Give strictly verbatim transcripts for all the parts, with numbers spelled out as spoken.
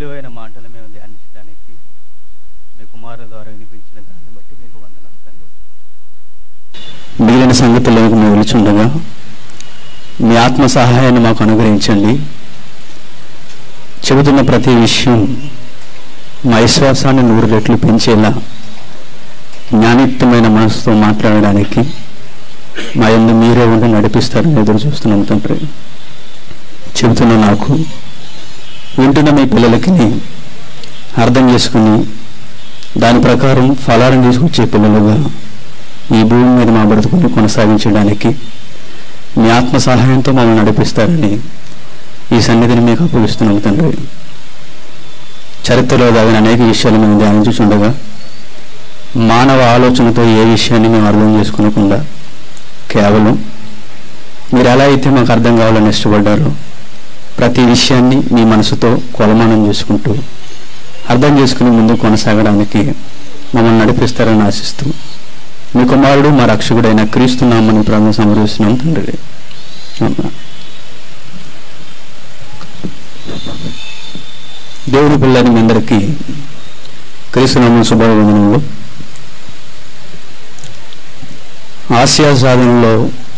విలువైన మాటలు మేము ధ్యానించడానికి మీ కుమారుల ద్వారా వినిపించిన దాన్ని బట్టి మీకు వందనాలు తండ్రి. మిగిలిన సంగతులకు మేము వెలుచుండగా మీ ఆత్మ సహాయాన్ని మాకు అనుగ్రహించండి. చెబుతున్న ప్రతి విషయం మా విశ్వాసాన్ని నూరు రెట్లు పెంచేలా జ్ఞానిత్యమైన మనసుతో మాట్లాడడానికి మా యందు మీరే ఉండి నడిపిస్తారని ఎదురు చూస్తున్నాం తండ్రి. చెబుతున్న నాకు వింటున్న మీ పిల్లలకి అర్థం చేసుకుని దాని ప్రకారం ఫలాలను తీసుకొచ్చే పిల్లలుగా ఈ భూమి మీద మా బ్రతుకుని కొనసాగించడానికి మీ ఆత్మ సహాయంతో మమ్మల్ని నడిపిస్తారని ఈ సన్నిధిని మీకు అప్పగిస్తున్నాం తండ్రి. చరిత్రలో దాగిన అనేక విషయాలు మేము ధ్యానించుచుండగా మానవ ఆలోచనతో ఏ విషయాన్ని మేము అర్థం చేసుకోకుండా కేవలం మీరు ఎలా అయితే మాకు అర్థం కావాలని ఇష్టపడ్డారో ప్రతి విషయాన్ని మీ మనసుతో కొలమానం చేసుకుంటూ అర్థం చేసుకుని ముందుకు కొనసాగడానికి మమ్మల్ని నడిపిస్తారని ఆశిస్తూ మీ కుమారుడు మా రక్షకుడైన క్రీస్తు నామమున ప్రార్థన సమర్పిస్తున్నాం తండ్రి. దేవుడి పిల్లని మీ అందరికీ క్రీస్తు నామమున శుభవందనములు. ఆసియా సాధనలో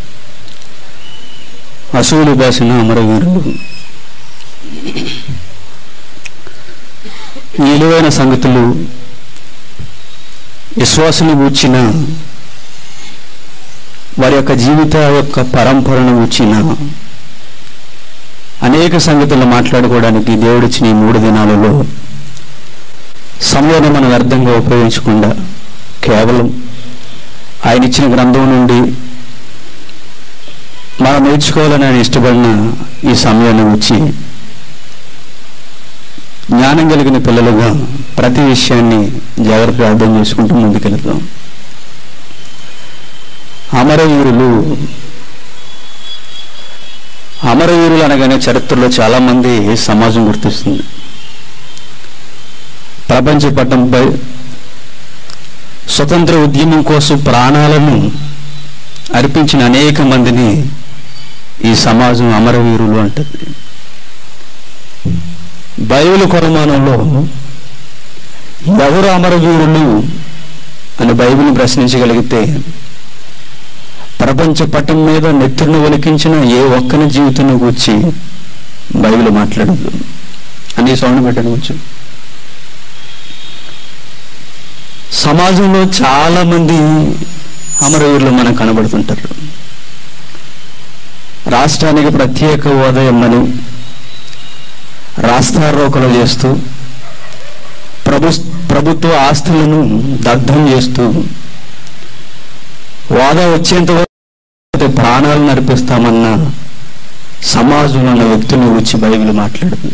అసూలు బాసిన అమరవీరులు ఈ విలువైన సంగతులు విశ్వాసుని గూర్చిన వారి యొక్క జీవిత యొక్క పరంపరను గూర్చిన అనేక సంగతులు మాట్లాడుకోవడానికి దేవుడిచ్చిన ఈ మూడు దినాలలో సమయాన్ని మనం వ్యర్థంగా ఉపయోగించకుండా కేవలం ఆయన ఇచ్చిన గ్రంథం నుండి మనం నేర్చుకోవాలని ఆయన ఇష్టపడిన ఈ సమయాన్ని వచ్చి జ్ఞానం కలిగిన పిల్లలుగా ప్రతి విషయాన్ని జాగ్రత్తగా అర్థం చేసుకుంటూ ముందుకెళ్తాం. అమరవీరులు అమరవీరులు అనగానే చరిత్రలో చాలామంది సమాజం గుర్తిస్తుంది. ప్రపంచ పటంపై స్వతంత్ర ఉద్యమం కోసం ప్రాణాలను అర్పించిన అనేక మందిని ఈ సమాజం అమరవీరులు అంటుంది. బైబిల్ కొలమానంలో ఎవరు అమరవీరులు అని బైబిల్ని ప్రశ్నించగలిగితే ప్రపంచ పటం మీద నెత్తురును ఒలికించిన ఏ ఒక్కని జీవితాన్ని గూర్చి బైబిల్ మాట్లాడదు అని సౌండ్ పెట్టవచ్చు. సమాజంలో చాలా మంది అమరవీరులు మనకు కనబడుతుంటారు. రాష్ట్రానికి ప్రత్యేక హోదా ఇమ్మని రాస్తారోకలు చేస్తూ ప్రభు ప్రభుత్వ ఆస్తులను దగ్ధం చేస్తూ హోదా వచ్చేంత వరకు ప్రాణాలను అర్పిస్తామన్న సమాజంలో ఉన్న వ్యక్తులను గురించి బైబిల్ మాట్లాడుతుంది.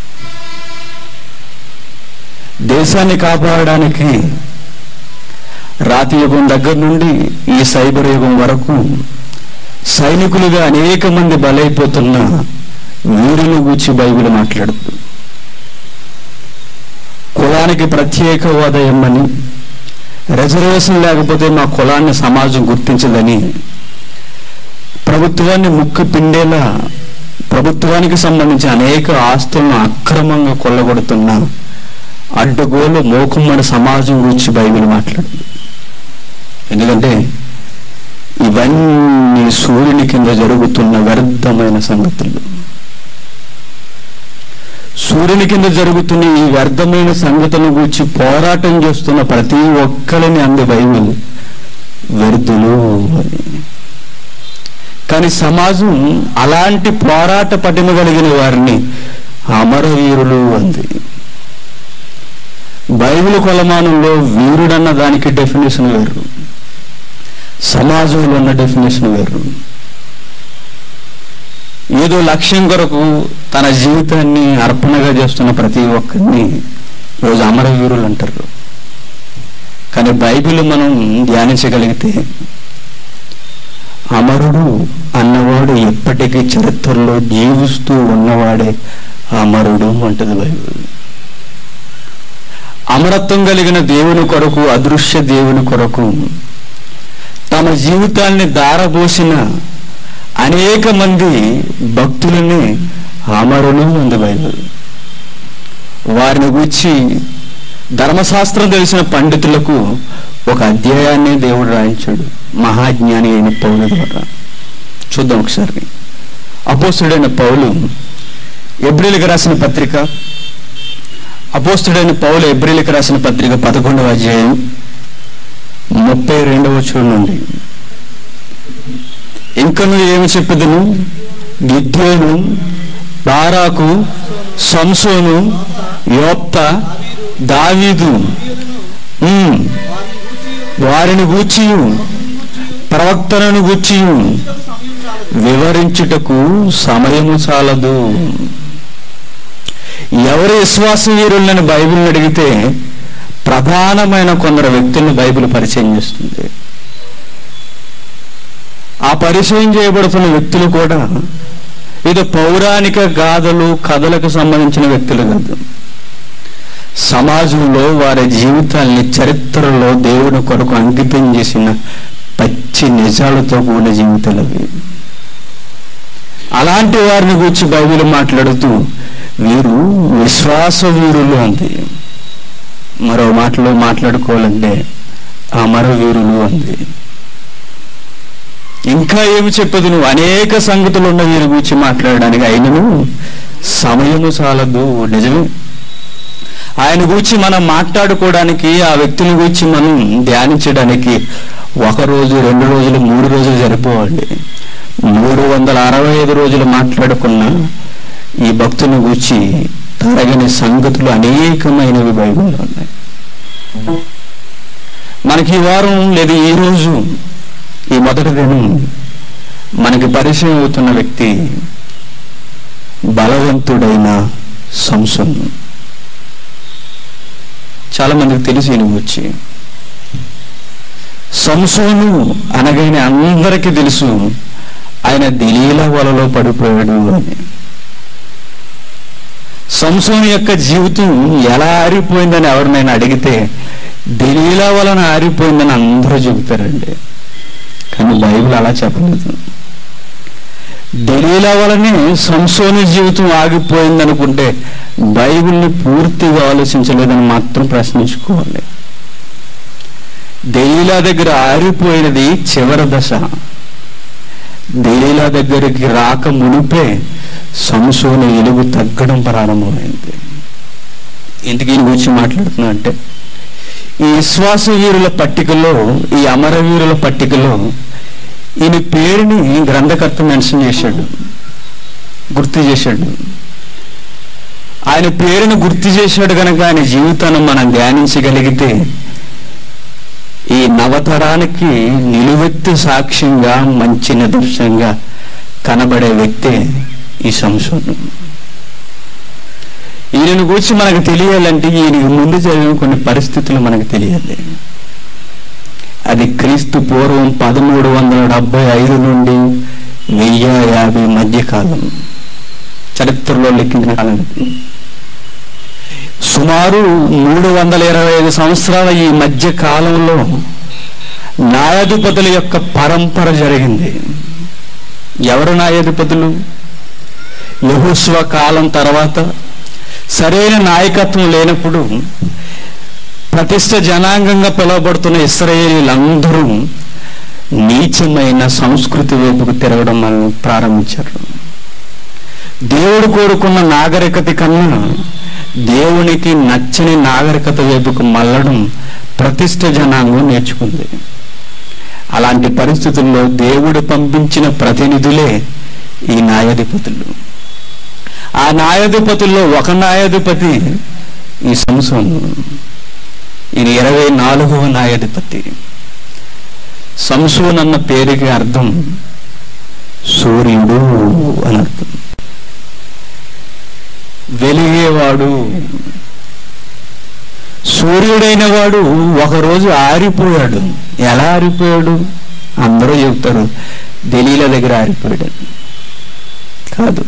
దేశాన్ని కాపాడడానికి రాతి యుగం దగ్గర నుండి ఈ సైబర్ యుగం వరకు సైనికులుగా అనేక మంది బలైపోతున్న వీరుల గురించి బైబిల్ మాట్లాడుతూ కులానికి ప్రత్యేక హోదా ఇమ్మని, రిజర్వేషన్ లేకపోతే మా కులాన్ని సమాజం గుర్తించదని ప్రభుత్వాన్ని ముక్కు పిండేలా ప్రభుత్వానికి సంబంధించిన అనేక ఆస్తులను అక్రమంగా కొల్లగొడుతున్న అడ్డగోలు మోకుమ్మడి సమాజం గురించి బైబిల్ మాట్లాడుతుంది. ఎందుకంటే ఇవన్నీ సూర్యుని కింద జరుగుతున్న వ్యర్థమైన సంగతులు. సూర్యుని కింద జరుగుతున్న ఈ వ్యర్థమైన సంగతులను గురించి పోరాటం చేస్తున్న ప్రతి ఒక్కరిని అంది బైబిల్ వ్యర్థులు అని. కానీ సమాజం అలాంటి పోరాట పటిమ కలిగిన వారిని అమరవీరులు అంది. బైబిల్ కొలమానంలో వీరుడన్న దానికి డెఫినేషన్ వేరు, సమాజంలో ఉన్న డెఫినేషన్ వేరు. ఏదో లక్ష్యం కొరకు తన జీవితాన్ని అర్పణగా చేస్తున్న ప్రతి ఒక్కరిని ఈరోజు అమరవీరులు అంటారు. కానీ బైబిల్ మనం ధ్యానించగలిగితే అమరుడు అన్నవాడు ఎప్పటికీ చరిత్రలో జీవిస్తూ ఉన్నవాడే అమరుడు అంటది బైబిల్. అమరత్వం కలిగిన దేవుని కొరకు, అదృశ్య దేవుని కొరకు తమ జీవితాన్ని దారబోసిన అనేక మంది భక్తులని అమరులు అంది బైబిల్. వారిని గూర్చి ధర్మశాస్త్రం తెలిసిన పండితులకు ఒక అధ్యాయాన్ని దేవుడు రాయించాడు మహాజ్ఞాని అయిన పౌలు ద్వారా. చూద్దాం ఒకసారి. అపోస్తుడైన పౌలు ఎబ్రీయులకు రాసిన పత్రిక అపోస్తుడైన పౌలు ఎబ్రీయులకు రాసిన పత్రిక పదకొండవ అధ్యాయం ముప్పై రెండవ వచనం నుండి, ఇంకను ఏమి చెప్పదును, గిద్యోను, బారాకు, సంసోను, యోప్త, దావీదు వారిని గూర్చియు ప్రవక్తలను గూర్చియు వివరించుటకు సమయము చాలదు. ఎవరు విశ్వాస వీరులని బైబిల్ని అడిగితే ప్రధానమైన కొందరు వ్యక్తులను బైబిల్ పరిచయం చేస్తుంది. ఆ పరిచయం చేయబడుతున్న వ్యక్తులు కూడా ఇది పౌరాణిక గాథలు కథలకు సంబంధించిన వ్యక్తులు కాదు. సమాజంలో వారి జీవితాల్ని చరిత్రలో దేవుని కొరకు అంకితం చేసిన పచ్చి నిజాలతో కూడిన జీవితాలు అవి. అలాంటి వారిని గురించి బైబిల్ మాట్లాడుతూ వీరు విశ్వాస వీరులు అంది. మరో మాటలో మాట్లాడుకోవాలంటే అమర వీరులు అంది. ఇంకా ఏమి చెప్పదు, నువ్వు అనేక సంగతులు ఉన్న వీరి గురించి మాట్లాడడానికి అయినను సమయము చాలదు. నిజమే, ఆయన గురించి మనం మాట్లాడుకోవడానికి, ఆ వ్యక్తుల గురించి మనం ధ్యానించడానికి ఒక రోజు, రెండు రోజులు, మూడు రోజులు సరిపోవండి. మూడు వందల అరవై ఐదు రోజులు మాట్లాడుకున్న ఈ భక్తుని గురించి తరగని సంగతులు అనేకమైనవి బైబిల్లో ఉన్నాయి. మనకి ఈ వారం లేదా ఈ రోజు ఈ మొదటి దినం మనకి పరిచయం అవుతున్న వ్యక్తి బలవంతుడైన సంసోను. చాలా మందికి తెలిసి ఈయన వచ్చి సంసోను అనగానే అందరికీ తెలుసు ఆయన దెలీలా వలలో పడిపోయాడు అని. సంసోను యొక్క జీవితం ఎలా ఆరిపోయిందని ఎవరినైనా అడిగితే దెలీలా వలన ఆరిపోయిందని అందరూ చెబుతారండి. కానీ బైబిల్ అలా చెప్పలేదు. దెలీలా వలనే సంసోను జీవితం ఆగిపోయింది అనుకుంటే బైబిల్ని పూర్తిగా ఆలోచించలేదని మాత్రం ప్రశ్నించుకోవాలి. దెలీలా దగ్గర ఆరిపోయినది చివరి దశ. దెలీలా దగ్గరికి రాక మునిపే సంసోను ఎలుగు తగ్గడం ప్రారంభమైంది. ఎందుకు ఈయన గురించి మాట్లాడుతున్నా అంటే, ఈ విశ్వాస వీరుల పట్టికలో, ఈ అమరవీరుల పట్టికలో ఈయన పేరుని గ్రంథకర్త మెన్షన్ చేశాడు, గుర్తు చేశాడు. ఆయన పేరును గుర్తు చేశాడు కనుక ఆయన జీవితాన్ని మనం ధ్యానించగలిగితే ఈ నవతరానికి నిలువెత్తు సాక్ష్యంగా, మంచి నిదర్శనంగా కనబడే వ్యక్తే ఈ సంసోను. ఈయనను గురించి మనకు తెలియాలంటే ఈయనకి ముందు జరిగిన కొన్ని పరిస్థితులు మనకు తెలియాలి. అది క్రీస్తు పూర్వం పదమూడు వందల డెబ్బై ఐదు నుండి వెయ్యి యాభై మధ్యకాలం, చరిత్రలో లెక్కించిన కాలం. సుమారు మూడు వందల ఇరవై ఐదు సంవత్సరాల ఈ మధ్య కాలంలో న్యాయాధిపతుల యొక్క పరంపర జరిగింది. ఎవరు న్యాయాధిపతులు? యెహోషువ కాలం తర్వాత సరైన నాయకత్వం లేనప్పుడు ప్రతిష్ట జనాంగంగా పిలువబడుతున్న ఇశ్రాయేలీలందరూ నీచమైన సంస్కృతి వైపుకు తిరగడం ప్రారంభించారు. దేవుడు కోరుకున్న నాగరికత కన్నా దేవునికి నచ్చని నాగరికత వైపుకు మళ్ళడం ప్రతిష్ట జనాంగం నేర్చుకుంది. అలాంటి పరిస్థితుల్లో దేవుడు పంపించిన ప్రతినిధులే ఈ న్యాయాధిపతులు. ఆ న్యాయాధిపతుల్లో ఒక న్యాయాధిపతి ఈ సంసోను. ఇది ఇరవై నాలుగవ న్యాయాధిపతి. సంసోన్ అన్న పేరుకి అర్థం సూర్యుడు అని అర్థం, వెలిగేవాడు. సూర్యుడైన వాడు ఒకరోజు ఆరిపోయాడు. ఎలా ఆరిపోయాడు? అందరూ చెబుతారు దెలీలా దగ్గర ఆరిపోయాడు. కాదు,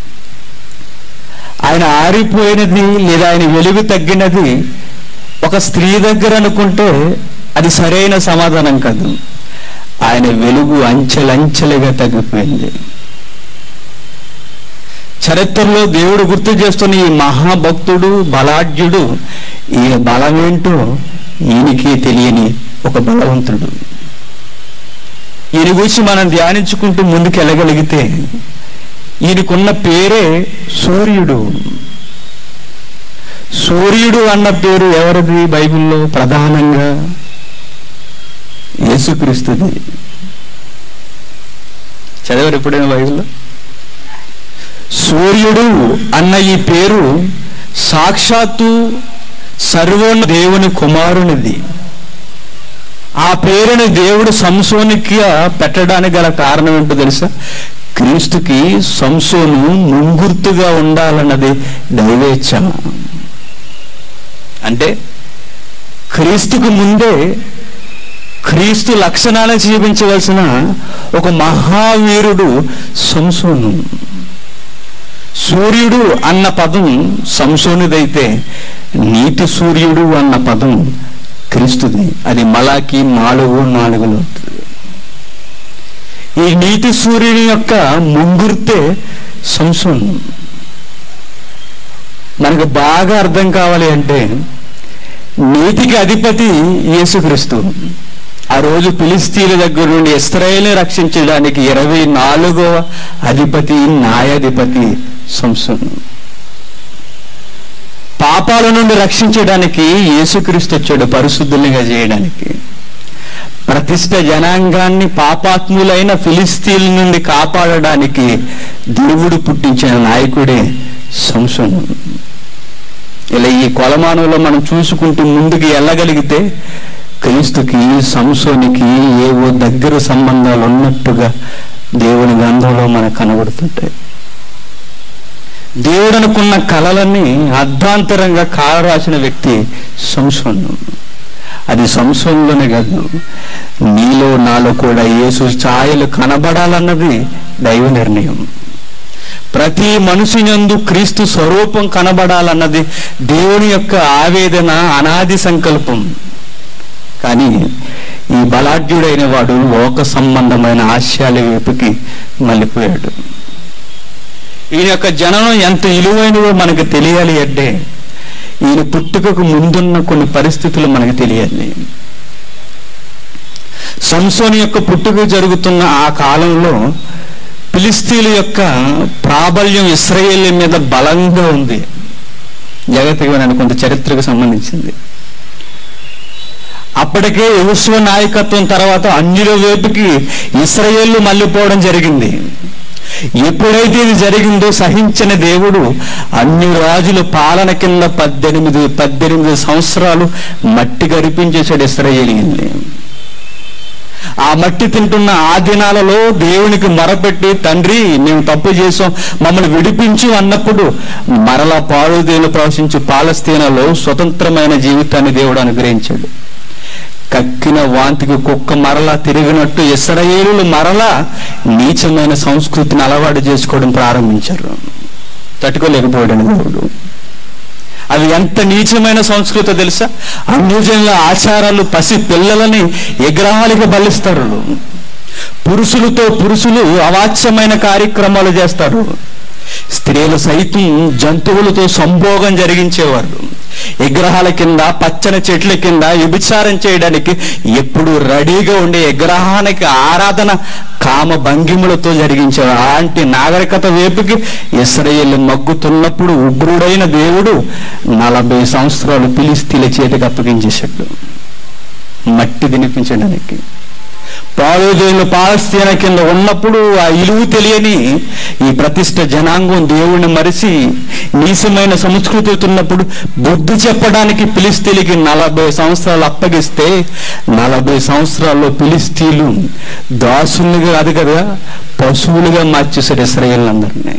ఆయన ఆరిపోయినది లేదా ఆయన వెలుగు తగ్గినది ఒక స్త్రీ దగ్గర అనుకుంటే అది సరైన సమాధానం కాదు. ఆయన వెలుగు అంచెలంచెలుగా తగ్గిపోయింది. చరిత్రలో దేవుడు గుర్తు చేస్తున్న ఈ మహాభక్తుడు బలాఢ్యుడు ఈ బలమేంటో ఈయనకి తెలియని ఒక బలవంతుడు. ఈయన గురించి మనం ధ్యానించుకుంటూ ముందుకు వెళ్ళగలిగితే ఈయనకున్న పేరే సూర్యుడు. సూర్యుడు అన్న పేరు ఎవరిది బైబిల్లో? ప్రధానంగా యేసుక్రీస్తుది. చదివారు ఎప్పుడైనా బైబిల్లో? సూర్యుడు అన్న ఈ పేరు సాక్షాత్తు సర్వోన్నత దేవుని కుమారునిది. ఆ పేరుని దేవుడు సంసోనికి పెట్టడానికి గల కారణం ఏంటో తెలుసా? క్రీస్తుకి సంసోను ముంగుర్తుగా ఉండాలన్నది దైవేచ్ఛ. అంటే క్రీస్తుకు ముందే క్రీస్తు లక్షణాలను చూపించవలసిన ఒక మహావీరుడు సంసోను. సూర్యుడు అన్న పదం సంసోనుదైతే నీతి సూర్యుడు అన్న పదం క్రీస్తుది. అది మలాకి నాలుగు నాలుగులో. ఈ నీతి సూర్యుని యొక్క ముంగుర్తే సంసోను. మనకు బాగా అర్థం కావాలి అంటే నీతికి అధిపతి యేసుక్రీస్తు. ఆ రోజు ఫిలిస్తీన్ల దగ్గర నుండి ఇశ్రాయేలుని రక్షించడానికి ఇరవై నాలుగవ అధిపతి న్యాయాధిపతి సంసోను. పాపాల నుండి రక్షించడానికి యేసుక్రీస్తు వచ్చాడు, పరిశుద్ధులుగా చేయడానికి. ప్రతిష్ట జనాంగాన్ని పాపాత్ములైన ఫిలిస్తీన్ల నుండి కాపాడడానికి దేవుడు పుట్టించిన నాయకుడే సంసోను. ఇలా ఈ కొలమానంలో మనం చూసుకుంటూ ముందుకు వెళ్ళగలిగితే క్రీస్తుకి సంసోనికి ఏవో దగ్గర సంబంధాలు ఉన్నట్టుగా దేవుని గ్రంథంలో మనకు కనబడుతుంటాయి. దేవుడు అనుకున్న కళలన్నీ అర్ధాంతరంగా కాల రాసిన వ్యక్తి సంసోను. అది సంసోనులోనే కాదు, నీలో నాలో కూడా యేసు ఛాయలు కనబడాలన్నది దైవ నిర్ణయం. ప్రతి మనుషునందు క్రీస్తు స్వరూపం కనబడాలన్నది దేవుని యొక్క ఆవేదన, అనాది సంకల్పం. కానీ ఈ బలాఢ్యుడైన వాడు లోక సంబంధమైన ఆశయాల వైపుకి మళ్ళీపోయాడు. ఈయన యొక్క జననం ఎంత విలువైనదో మనకు తెలియాలి అంటే ఈయన పుట్టుకకు ముందున్న కొన్ని పరిస్థితులు మనకు తెలియాలి. సంసోను యొక్క పుట్టుక జరుగుతున్న ఆ కాలంలో ఫిలిస్తీన్ల యొక్క ప్రాబల్యం ఇశ్రాయేలు మీద బలంగా ఉంది. జాగ్రత్తగా కొంత చరిత్రకు సంబంధించింది. అప్పటికే యెహోషువ నాయకత్వం తర్వాత అన్యుల వైపుకి ఇశ్రాయేలు మళ్ళీపోవడం జరిగింది. ఎప్పుడైతే ఇది జరిగిందో సహించిన దేవుడు అన్య రాజుల పాలన కింద పద్దెనిమిది పద్దెనిమిది సంవత్సరాలు మట్టి గరిపించేశాడు ఇశ్రాయేలీయుల్ని. ఆ మట్టి తింటున్న ఆ దినాలలో దేవునికి మొరపెట్టి, తండ్రి మేము తప్పు చేసాం, మమ్మల్ని విడిపించు అన్నప్పుడు మరలా పాడుదేలు ప్రవశించి పాలస్తీనాలో స్వతంత్రమైన జీవితాన్ని దేవుడు అనుగ్రహించాడు. కక్కిన వాంతికి కుక్క మరలా తిరిగినట్టు ఇశ్రాయేలులు మరలా నీచమైన సంస్కృతిని అలవాటు చేసుకోవడం ప్రారంభించారు. తట్టుకోలేకపోయాడు దేవుడు. అది ఎంత నీచమైన సంస్కృతి తెలుసా? అన్యూజన్ల ఆచారాలు, పసి పిల్లలని విగ్రహాలకు బలిస్తారు. పురుషులతో పురుషులు అవాచ్యమైన కార్యక్రమాలు చేస్తారు. స్త్రీలు సైతం జంతువులతో సంభోగం జరిగించేవారు. విగ్రహాల కింద, పచ్చని చెట్ల కింద వ్యభిచారం చేయడానికి ఎప్పుడు రెడీగా ఉండే విగ్రహానికి ఆరాధన కామ భంగిములతో జరిగించేవారు. అలాంటి నాగరికత వైపుకి ఇశ్రాయేలు మగ్గుతున్నప్పుడు ఉగ్రుడైన దేవుడు నలభై సంవత్సరాలు ఫిలిస్తీన్ల చేతికి అప్పగించేశాడు మట్టి తినిపించడానికి. పాడుదేలు పాలస్తీనా కింద ఉన్నప్పుడు ఆ ఇలువు తెలియని ఈ ప్రతిష్ట జనాంగం దేవుణ్ణి మరిచి నీచమైన సంస్కృతి ఉన్నప్పుడు బుద్ధి చెప్పడానికి ఫిలిస్తీన్లకి నలభై సంవత్సరాలు అప్పగిస్తే నలభై సంవత్సరాల్లో ఫిలిస్తీన్లు దాసులుగా కాదు కదా, పశువులుగా మార్చేశారు ఇశ్రాయేలులందరినీ.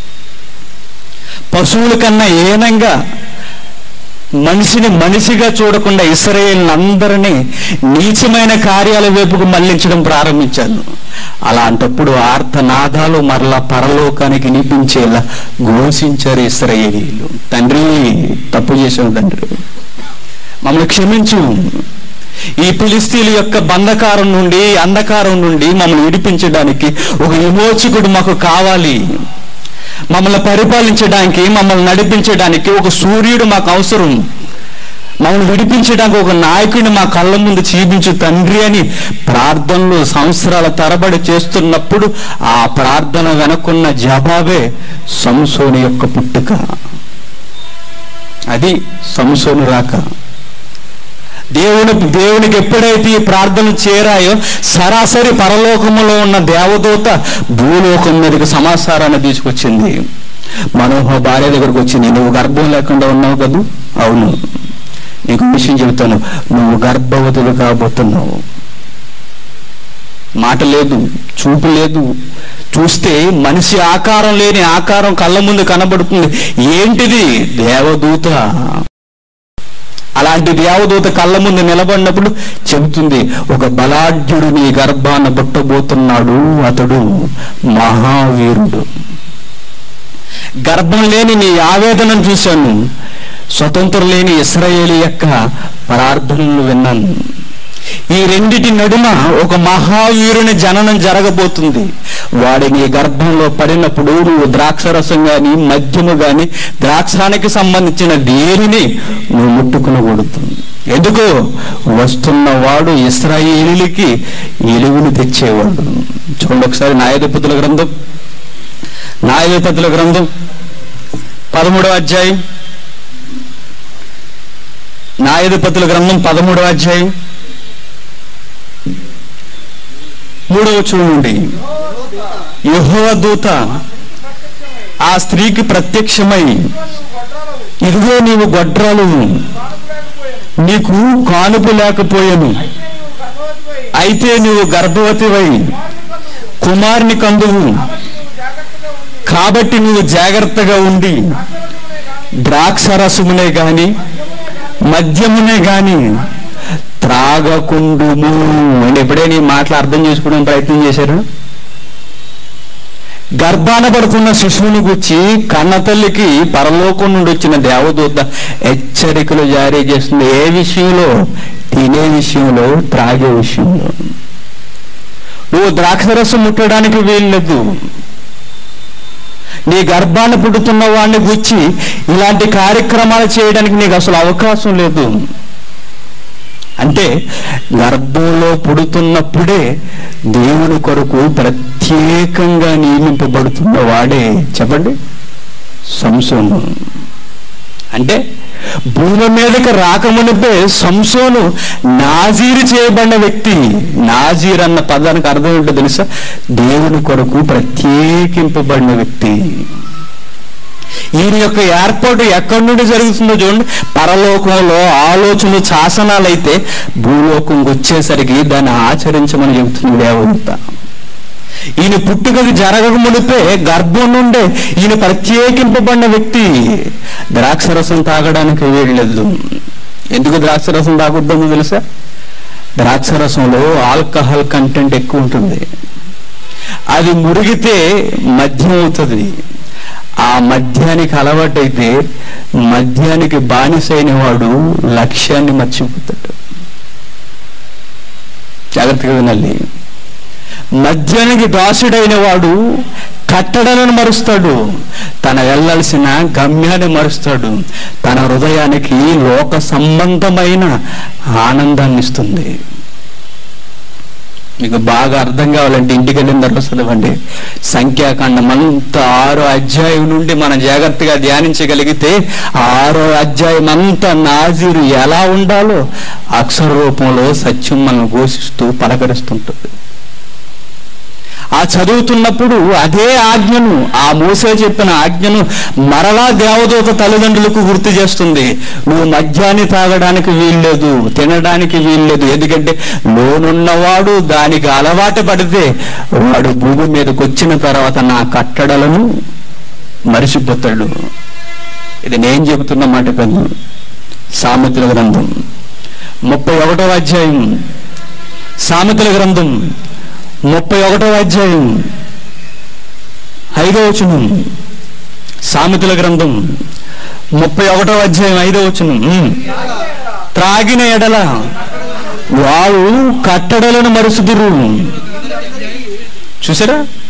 పశువుల కన్నా ఏనంగా, మనిషిని మనిషిగా చూడకుండా ఇశ్రాయేలులందరినీ నీచమైన కార్యాల వైపుకు మళ్లించడం ప్రారంభించారు. అలాంటప్పుడు ఆర్తనాదాలు మరలా పరలోకానికి వినిపించేలా ఘోషించారు ఇశ్రాయేలీయులు. తండ్రి, తప్పు చేసాం తండ్రి, మమ్మల్ని క్షమించు. ఈ ఫిలిస్తీన్ల యొక్క బంధకారం నుండి, అంధకారం నుండి మమ్మల్ని విడిపించడానికి ఒక విమోచకుడు మాకు కావాలి. మమ్మల్ని పరిపాలించడానికి, మమ్మల్ని నడిపించడానికి ఒక సూర్యుడు మాకు అవసరం, మమ్మల్ని విడిపించడానికి ఒక నాయకుడిని మా కళ్ళ ముందు చూపించు తండ్రి అని ప్రార్థనలు సంవత్సరాల తరబడి చేస్తున్నప్పుడు ఆ ప్రార్థన వెనక్కున్న జవాబే సంసోను యొక్క పుట్టుక. అది సంసోను రాక. దేవుని దేవునికి ఎప్పుడైతే ఈ ప్రార్థన చేరాయో సరాసరి పరలోకములో ఉన్న దేవదూత భూలోకం మీదకి సమాచారాన్ని తీసుకొచ్చింది. మనోహ భార్య దగ్గరకు వచ్చింది, నువ్వు గర్భం లేకుండా ఉన్నావు కదూ? అవును, నీకు విషయం చెబుతాను, నువ్వు గర్భవతులు కాబోతున్నావు. మాట లేదు, చూపు లేదు, చూస్తే మనిషి ఆకారం లేని ఆకారం కళ్ళ ముందు కనబడుతుంది. ఏంటిది? దేవదూత. అలాంటి దేవదూత కళ్ళ ముందు నిలబడినప్పుడు చెబుతుంది, ఒక బలాఢ్యుడు నీ గర్భాన పుట్టబోతున్నాడు, అతడు మహావీరుడు. గర్భం లేని నీ ఆవేదనను చూశాను, స్వతంత్రం లేని ఇశ్రాయేలు యొక్క ప్రార్థనలు విన్నాను. ఈ రెండిటి నడుమ ఒక మహావీరుని జననం జరగబోతుంది. వాడి నీ గర్భంలో పడినప్పుడు నువ్వు ద్రాక్షరసం గాని మద్యము గాని ద్రాక్షానికి సంబంధించిన దేనిని నువ్వు ముట్టుకునకూడదు. ఎందుకు? వస్తున్నవాడు ఇశ్రాయేలులకి ఎలుగును తెచ్చేవాడు. చూడండి ఒకసారి న్యాయాధిపతుల గ్రంథం న్యాయాధిపతుల గ్రంథం పదమూడవ అధ్యాయం న్యాయాధిపతుల గ్రంథం పదమూడవ అధ్యాయం మూడవ వచనం నుండి, యెహోవా దూత ఆ స్త్రీకి ప్రత్యక్షమై, ఇదిగో నీవు గొడ్రాలు, నీకు కానుపు లేకపోయాను, అయితే నీవు గర్భవతివై కుమారుని కందువు, కాబట్టి నువ్వు జాగ్రత్తగా ఉండి ద్రాక్షరసమునే గాని మద్యమునే గాని త్రాగకుండుము అని ఎప్పుడైనా ఈ మాటలు అర్థం చేసుకోవడం ప్రయత్నం చేశారు? గర్భాన పడుతున్న శిశువుని గురించి కన్నతల్లికి పరలోకం నుండి వచ్చిన దేవదూత హెచ్చరికలు జారీ చేస్తుంది. ఏ విషయంలో? తినే విషయంలో, త్రాగే విషయంలో. నువ్వు ద్రాక్షరసం ముట్టడానికి వీల్లేదు. నీ గర్భాన్ని పుడుతున్న వాడిని గురించి ఇలాంటి కార్యక్రమాలు చేయడానికి నీకు అసలు అవకాశం లేదు. అంటే గర్భంలో పుడుతున్నప్పుడే దేవుని కొరకు ప్రత్యేకంగా నియమింపబడుతున్న వాడే చెప్పండి సంసోను. అంటే భూమి మీదకి రాకమునిపే సంసోను నాజీరు చేయబడిన వ్యక్తి. నాజీర్ అన్న పదానికి అర్థం ఏంటో తెలుసా? దేవుని కొరకు ప్రత్యేకింపబడిన వ్యక్తి. ఈయన యొక్క ఏర్పాటు ఎక్కడి నుండి జరుగుతుందో చూడండి. పరలోకంలో ఆలోచనలు శాసనాలు అయితే భూలోకంకి వచ్చేసరికి దాన్ని ఆచరించమని చెబుతుంది దేవదూత. ఈయన పుట్టుకకి జరగక మునిపే గర్భం నుండే ఈయన ప్రత్యేకింపబడిన వ్యక్తి. ద్రాక్షరసం తాగడానికి వీల్లేదు. ఎందుకు ద్రాక్షరసం తాగొద్దని తెలుసా? ద్రాక్షరసంలో ఆల్కహాల్ కంటెంట్ ఎక్కువ ఉంటుంది. అది మురిగితే మద్యం అవుతుంది. ఆ మద్యానికి అలవాటైతే మద్యానికి బానిసైన వాడు లక్ష్యాన్ని మర్చిపోతాడు. జాగ్రత్తగా వినాలి. మద్యానికి దాసుడైన వాడు కట్టడలను మరుస్తాడు, తన వెళ్ళాల్సిన గమ్యాన్ని మరుస్తాడు. తన హృదయానికి లోక సంబంధమైన ఆనందాన్ని ఇస్తుంది. మీకు బాగా అర్థం కావాలంటే ఇంటికి వెళ్ళిన తర్వాత చదవండి. సంఖ్యాకాండం అంతా ఆరో అధ్యాయం నుండి మనం జాగ్రత్తగా ధ్యానించగలిగితే ఆరో అధ్యాయం అంతా నాజీరు ఎలా ఉండాలో అక్షర రూపంలో సత్యం మనం ఘోషిస్తూ పలకరిస్తుంటుంది. ఆ చదువుతున్నప్పుడు అదే ఆజ్ఞను, ఆ మోసే చెప్పిన ఆజ్ఞను మరలా దేవదూత తల్లిదండ్రులకు గుర్తు చేస్తుంది. నువ్వు మద్యాన్ని తాగడానికి వీల్లేదు, తినడానికి వీల్లేదు. ఎందుకంటే లోనున్నవాడు దానికి అలవాటు పడితే వాడు భూమి మీదకి వచ్చిన తర్వాత నా కట్టడలను మరిచిపోతాడు. ఇది నేను చెబుతున్న మాట కాదు. సామెతల గ్రంథం ముప్పై ఒకటవ అధ్యాయం సామెతల గ్రంథం ముప్పై ఒకటవ అధ్యాయం ఐదవ వచనం. సామెతల గ్రంథం ముప్పై ఒకటవ అధ్యాయం ఐదవ వచనం. త్రాగిన ఎడల వారు కట్టడలను మరుసుదురు. చూసారా?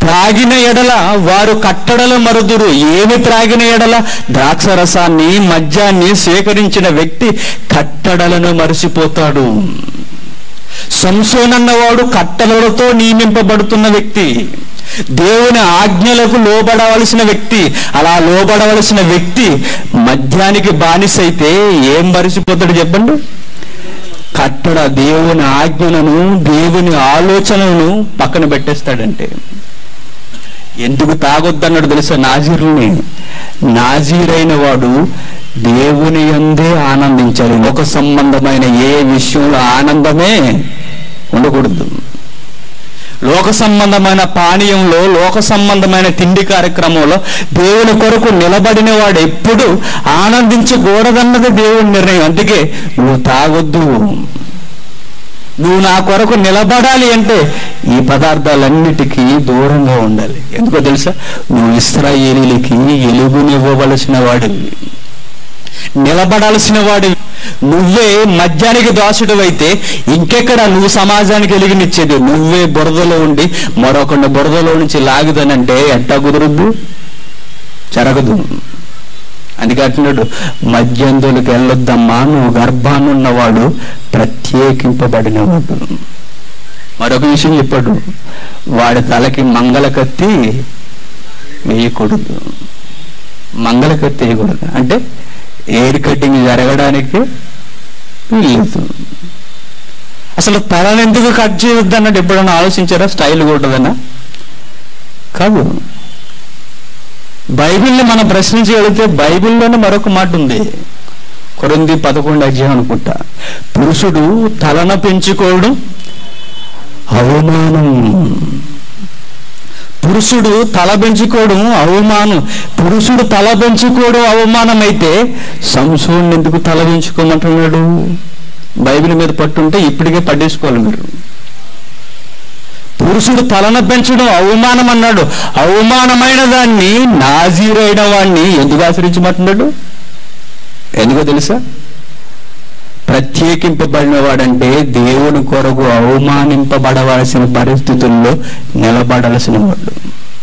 త్రాగిన ఎడల వారు కట్టడల మరుదురు. ఏమి త్రాగిన ఎడల? ద్రాక్షరసాన్ని, మద్యాన్ని సేకరించిన వ్యక్తి కట్టడలను మరిచిపోతాడు. సంసోను అన్నవాడు కట్టడలతో నియమింపబడుతున్న వ్యక్తి, దేవుని ఆజ్ఞలకు లోబడవలసిన వ్యక్తి. అలా లోబడవలసిన వ్యక్తి మద్యానికి బానిసైతే ఏం మరిచిపోతాడు చెప్పండి? కట్టడ, దేవుని ఆజ్ఞలను, దేవుని ఆలోచనలను పక్కన పెట్టేస్తాడంటే. ఎందుకు తాగొద్దన్నాడు తెలుసా? నాజీరుని. నాజీరైన వాడు దేవుని యందే ఆనందించాలి. లోక సంబంధమైన ఏ విషయంలో ఆనందమే ఉండకూడదు. లోక సంబంధమైన పానీయంలో, లోక సంబంధమైన తిండి కార్యక్రమంలో దేవుని కొరకు నిలబడిన వాడు ఎప్పుడు ఆనందించకూడదన్నది దేవుని నిర్ణయం. అందుకే నువ్వు తాగొద్దు, నువ్వు నా కొరకు నిలబడాలి అంటే ఈ పదార్థాలన్నిటికీ దూరంగా ఉండాలి. ఎందుకో తెలుసా? నువ్వు ఇశ్రాయేలీలకి ఎలుగునివ్వవలసిన వాడివి, నిలబడాల్సిన వాడివి. నువ్వే మద్యానికి దాసుడు అయితే ఇంకెక్కడ నువ్వు సమాజానికి వెలిగినిచ్చేది? నువ్వే బురదలో ఉండి మరొకటి బురదలో నుంచి లాగుదనంటే ఎట్టా కుదరద్దు, జరగదు. అందుకే అంటున్నాడు, మద్యందులకు వెళ్ళొద్దమ్మా, నువ్వు గర్భాన్నున్నవాడు ప్రత్యేకింపబడినవాడు. మరొక విషయం చెప్పాడు, వాడి తలకి మంగళ కత్తి వేయకూడదు. మంగళ కత్తి వేయకూడదు అంటే ఎయిర్ కటింగ్ జరగడానికి లేదు. అసలు తలని ఎందుకు కట్ చేయొద్దు అన్నట్టు ఎప్పుడన్నా ఆలోచించారా? స్టైల్ కూడదన్నా? కాదు. బైబిల్ని మనం ప్రశ్నించగలిగితే బైబిల్లోనే మరొక మాట ఉంది. కొరింథీ పదకొండు అధ్యాయం అనుకుంటా. పురుషుడు తలను పెంచుకోవడం అవమానం. పురుషుడు తల పెంచుకోవడం అవమానం. పురుషుడు తల పెంచుకోవడం అవమానం అయితే సంసోను ఎందుకు తల పెంచుకోమంటున్నాడు? బైబిల్ మీద పట్టుంటే ఇప్పటికే పట్టేసుకోవాలి మీరు. పురుషుడు తలను పెంచడం అవమానం అన్నాడు. అవమానమైన దాన్ని, నాజీరైన వాడిని ఎందుకు ఆశ్రయించమంటున్నాడు? ఎందుకో తెలుసా? ప్రత్యేకింపబడిన వాడంటే దేవుని కొరకు అవమానింపబడవలసిన పరిస్థితుల్లో నిలబడాల్సిన వాడు,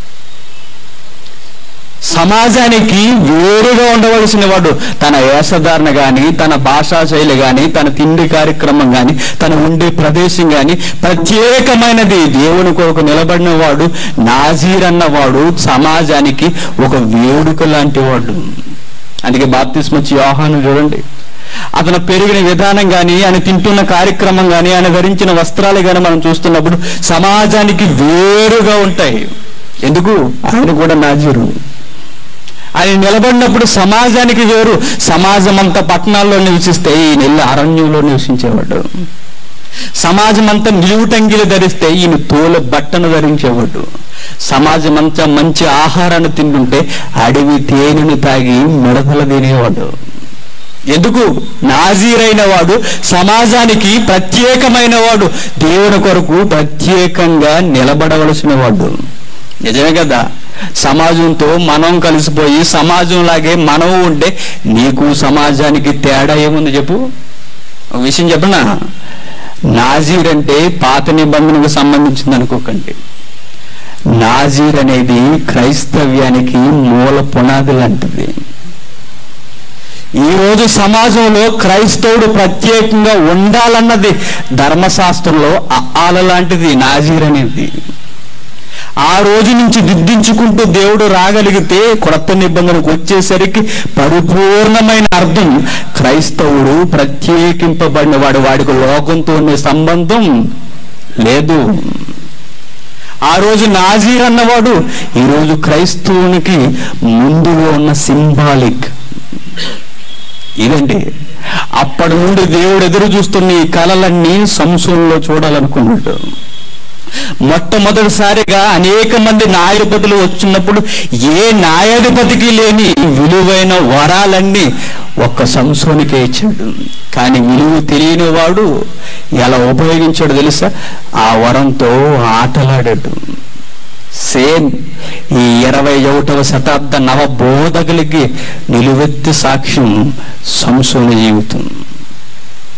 సమాజానికి వేరుగా ఉండవలసిన వాడు. తన వేషధారణ కానీ, తన భాషా శైలి కానీ, తన తిండి కార్యక్రమం కానీ, తన ఉండే ప్రదేశం కానీ ప్రత్యేకమైనది. దేవుని కొరకు నిలబడిన వాడు, నాజీర్ అన్నవాడు సమాజానికి ఒక వేడుక లాంటి వాడు. అందుకే బాప్తిస్మచ్చి యోహాను చూడండి, అతను పెరిగిన విధానం కానీ, ఆయన తింటున్న కార్యక్రమం కానీ, ఆయన ధరించిన వస్త్రాలు కానీ మనం చూస్తున్నప్పుడు సమాజానికి వేరుగా ఉంటాయి. ఎందుకు? ఆయన కూడా నాజీరు. ఆయన నిలబడినప్పుడు సమాజానికి వేరు. సమాజం అంతా పట్టణాల్లో నివసిస్తే ఈయన వెళ్ళి అరణ్యంలో నివసించేవాడు. సమాజం అంతా నిలువుటంగిలు ధరిస్తే ఈయన తోల బట్టను ధరించేవాడు. సమాజం అంతా మంచి ఆహారాన్ని తింటుంటే అడవి తేనెను తాగి మిడతలు తినేవాడు. ఎందుకు? నాజీరైన వాడు సమాజానికి ప్రత్యేకమైన వాడు, దేవుని కొరకు ప్రత్యేకంగా నిలబడవలసిన వాడు. నిజమే కదా? సమాజంతో మనం కలిసిపోయి సమాజంలాగే మనం ఉంటే నీకు సమాజానికి తేడా ఏముంది చెప్పు? ఒక విషయం చెప్పనా? నాజీర్ అంటే పాత నిబంధనకు సంబంధించింది అనుకోకండి. నాజీర్ అనేది క్రైస్తవ్యానికి మూల పునాది లాంటిది. ఈరోజు సమాజంలో క్రైస్తవుడు ప్రత్యేకంగా ఉండాలన్నది ధర్మశాస్త్రంలో ఆల లాంటిది నాజీర్ అనేది. ఆ రోజు నుంచి దిద్దించుకుంటూ దేవుడు రాగలిగితే కొత్త నిబంధనకు వచ్చేసరికి పరిపూర్ణమైన అర్థం క్రైస్తవుడు ప్రత్యేకింపబడిన వాడు, వాడికి లోకంతో ఉండే సంబంధం లేదు. ఆ రోజు నాజీర్ అన్నవాడు ఈరోజు క్రైస్తవునికి ముందులో ఉన్న సింబాలిక్. ఇదండి అప్పటి నుండి దేవుడు ఎదురు చూస్తున్న ఈ కళలన్నీ సంసోనులో చూడాలనుకున్నాడు. మొట్టమొదటిసారిగా అనేక మంది న్యాయాధిపతులు వచ్చినప్పుడు ఏ న్యాయాధిపతికి లేని విలువైన వరాలన్నీ ఒక్క సంసోనికే ఇచ్చాడు. కానీ విలువ తెలియని వాడు ఎలా ఉపయోగించాడు తెలుసా? ఆ వరంతో ఆటలాడాడు. సేమ్ ఈ ఇరవై ఒకటవ శతాబ్ద నవ బోధకులకి నిలువెత్తి సాక్ష్యం సంసోను జీవితం.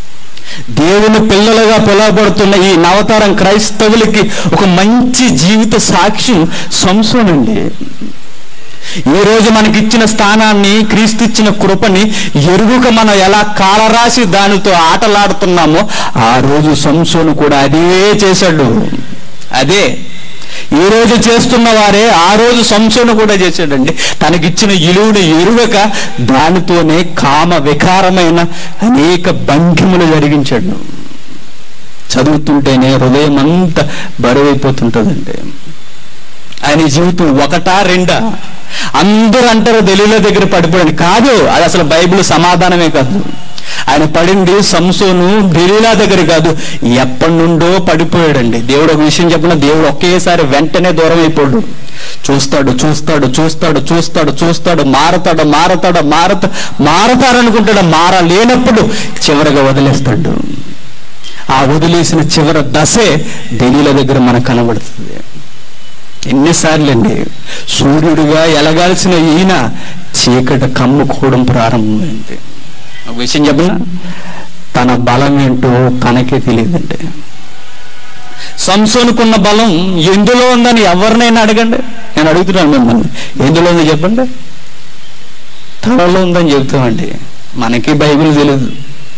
దేవుని పిల్లలుగా పిలువబడుతున్న ఈ నవతరం క్రైస్తవులకి ఒక మంచి జీవిత సాక్ష్యం సంసోనండి. ఈరోజు మనకిచ్చిన స్థానాన్ని, క్రీస్తు ఇచ్చిన కృపని ఎరుగుక మనం ఎలా కాలరాసి దానితో ఆటలాడుతున్నామో ఆ రోజు సంసోను కూడా అదే చేశాడు. అదే ఈ రోజు చేస్తున్న వారే ఆ రోజు సంసోను కూడా చేశాడండి. తనకిచ్చిన ఇలువని ఎరుగక దానితోనే కామ వికారమైన అనేక భంగిములు జరిగించాడు. చదువుతుంటేనే హృదయం అంతా బరువైపోతుంటుందండి. ఆయన జీవితం ఒకటా రెండా? అందరూ అంటారు దలీలా దగ్గర పడిపోయాడు. కాదు, అది అసలు బైబిల్ సమాధానమే కాదు. ఆయన పడింది సంసోను దలీలా దగ్గర కాదు, ఎప్పటి నుండో పడిపోయాడండి. దేవుడు ఒక విషయం చెప్పిన, దేవుడు ఒకేసారి వెంటనే దూరం అయిపోయాడు. చూస్తాడు చూస్తాడు చూస్తాడు చూస్తాడు చూస్తాడు మారతాడు మారతాడు మారత మారతారనుకుంటాడు. మార లేనప్పుడు చివరిగా వదిలేస్తాడు. ఆ వదిలేసిన చివరి దశే దలీలా దగ్గర మనకు కనబడుతుంది. ఎన్నిసార్లు అండి సూర్యుడిగా ఎలగాల్సిన ఈయన చీకటి కమ్ముకోవడం ప్రారంభమైంది. ఒక విషయం చెప్పిన, తన బలం ఏంటో తనకే తెలియదండి. సంసోనుకున్న బలం ఎందులో ఉందని ఎవరినైనా అడగండి. నేను అడుగుతున్నాను మిమ్మల్ని, ఎందులో ఉంది చెప్పండి? తలలో ఉందని చెబుతామండి. మనకి బైబిల్ తెలియదు.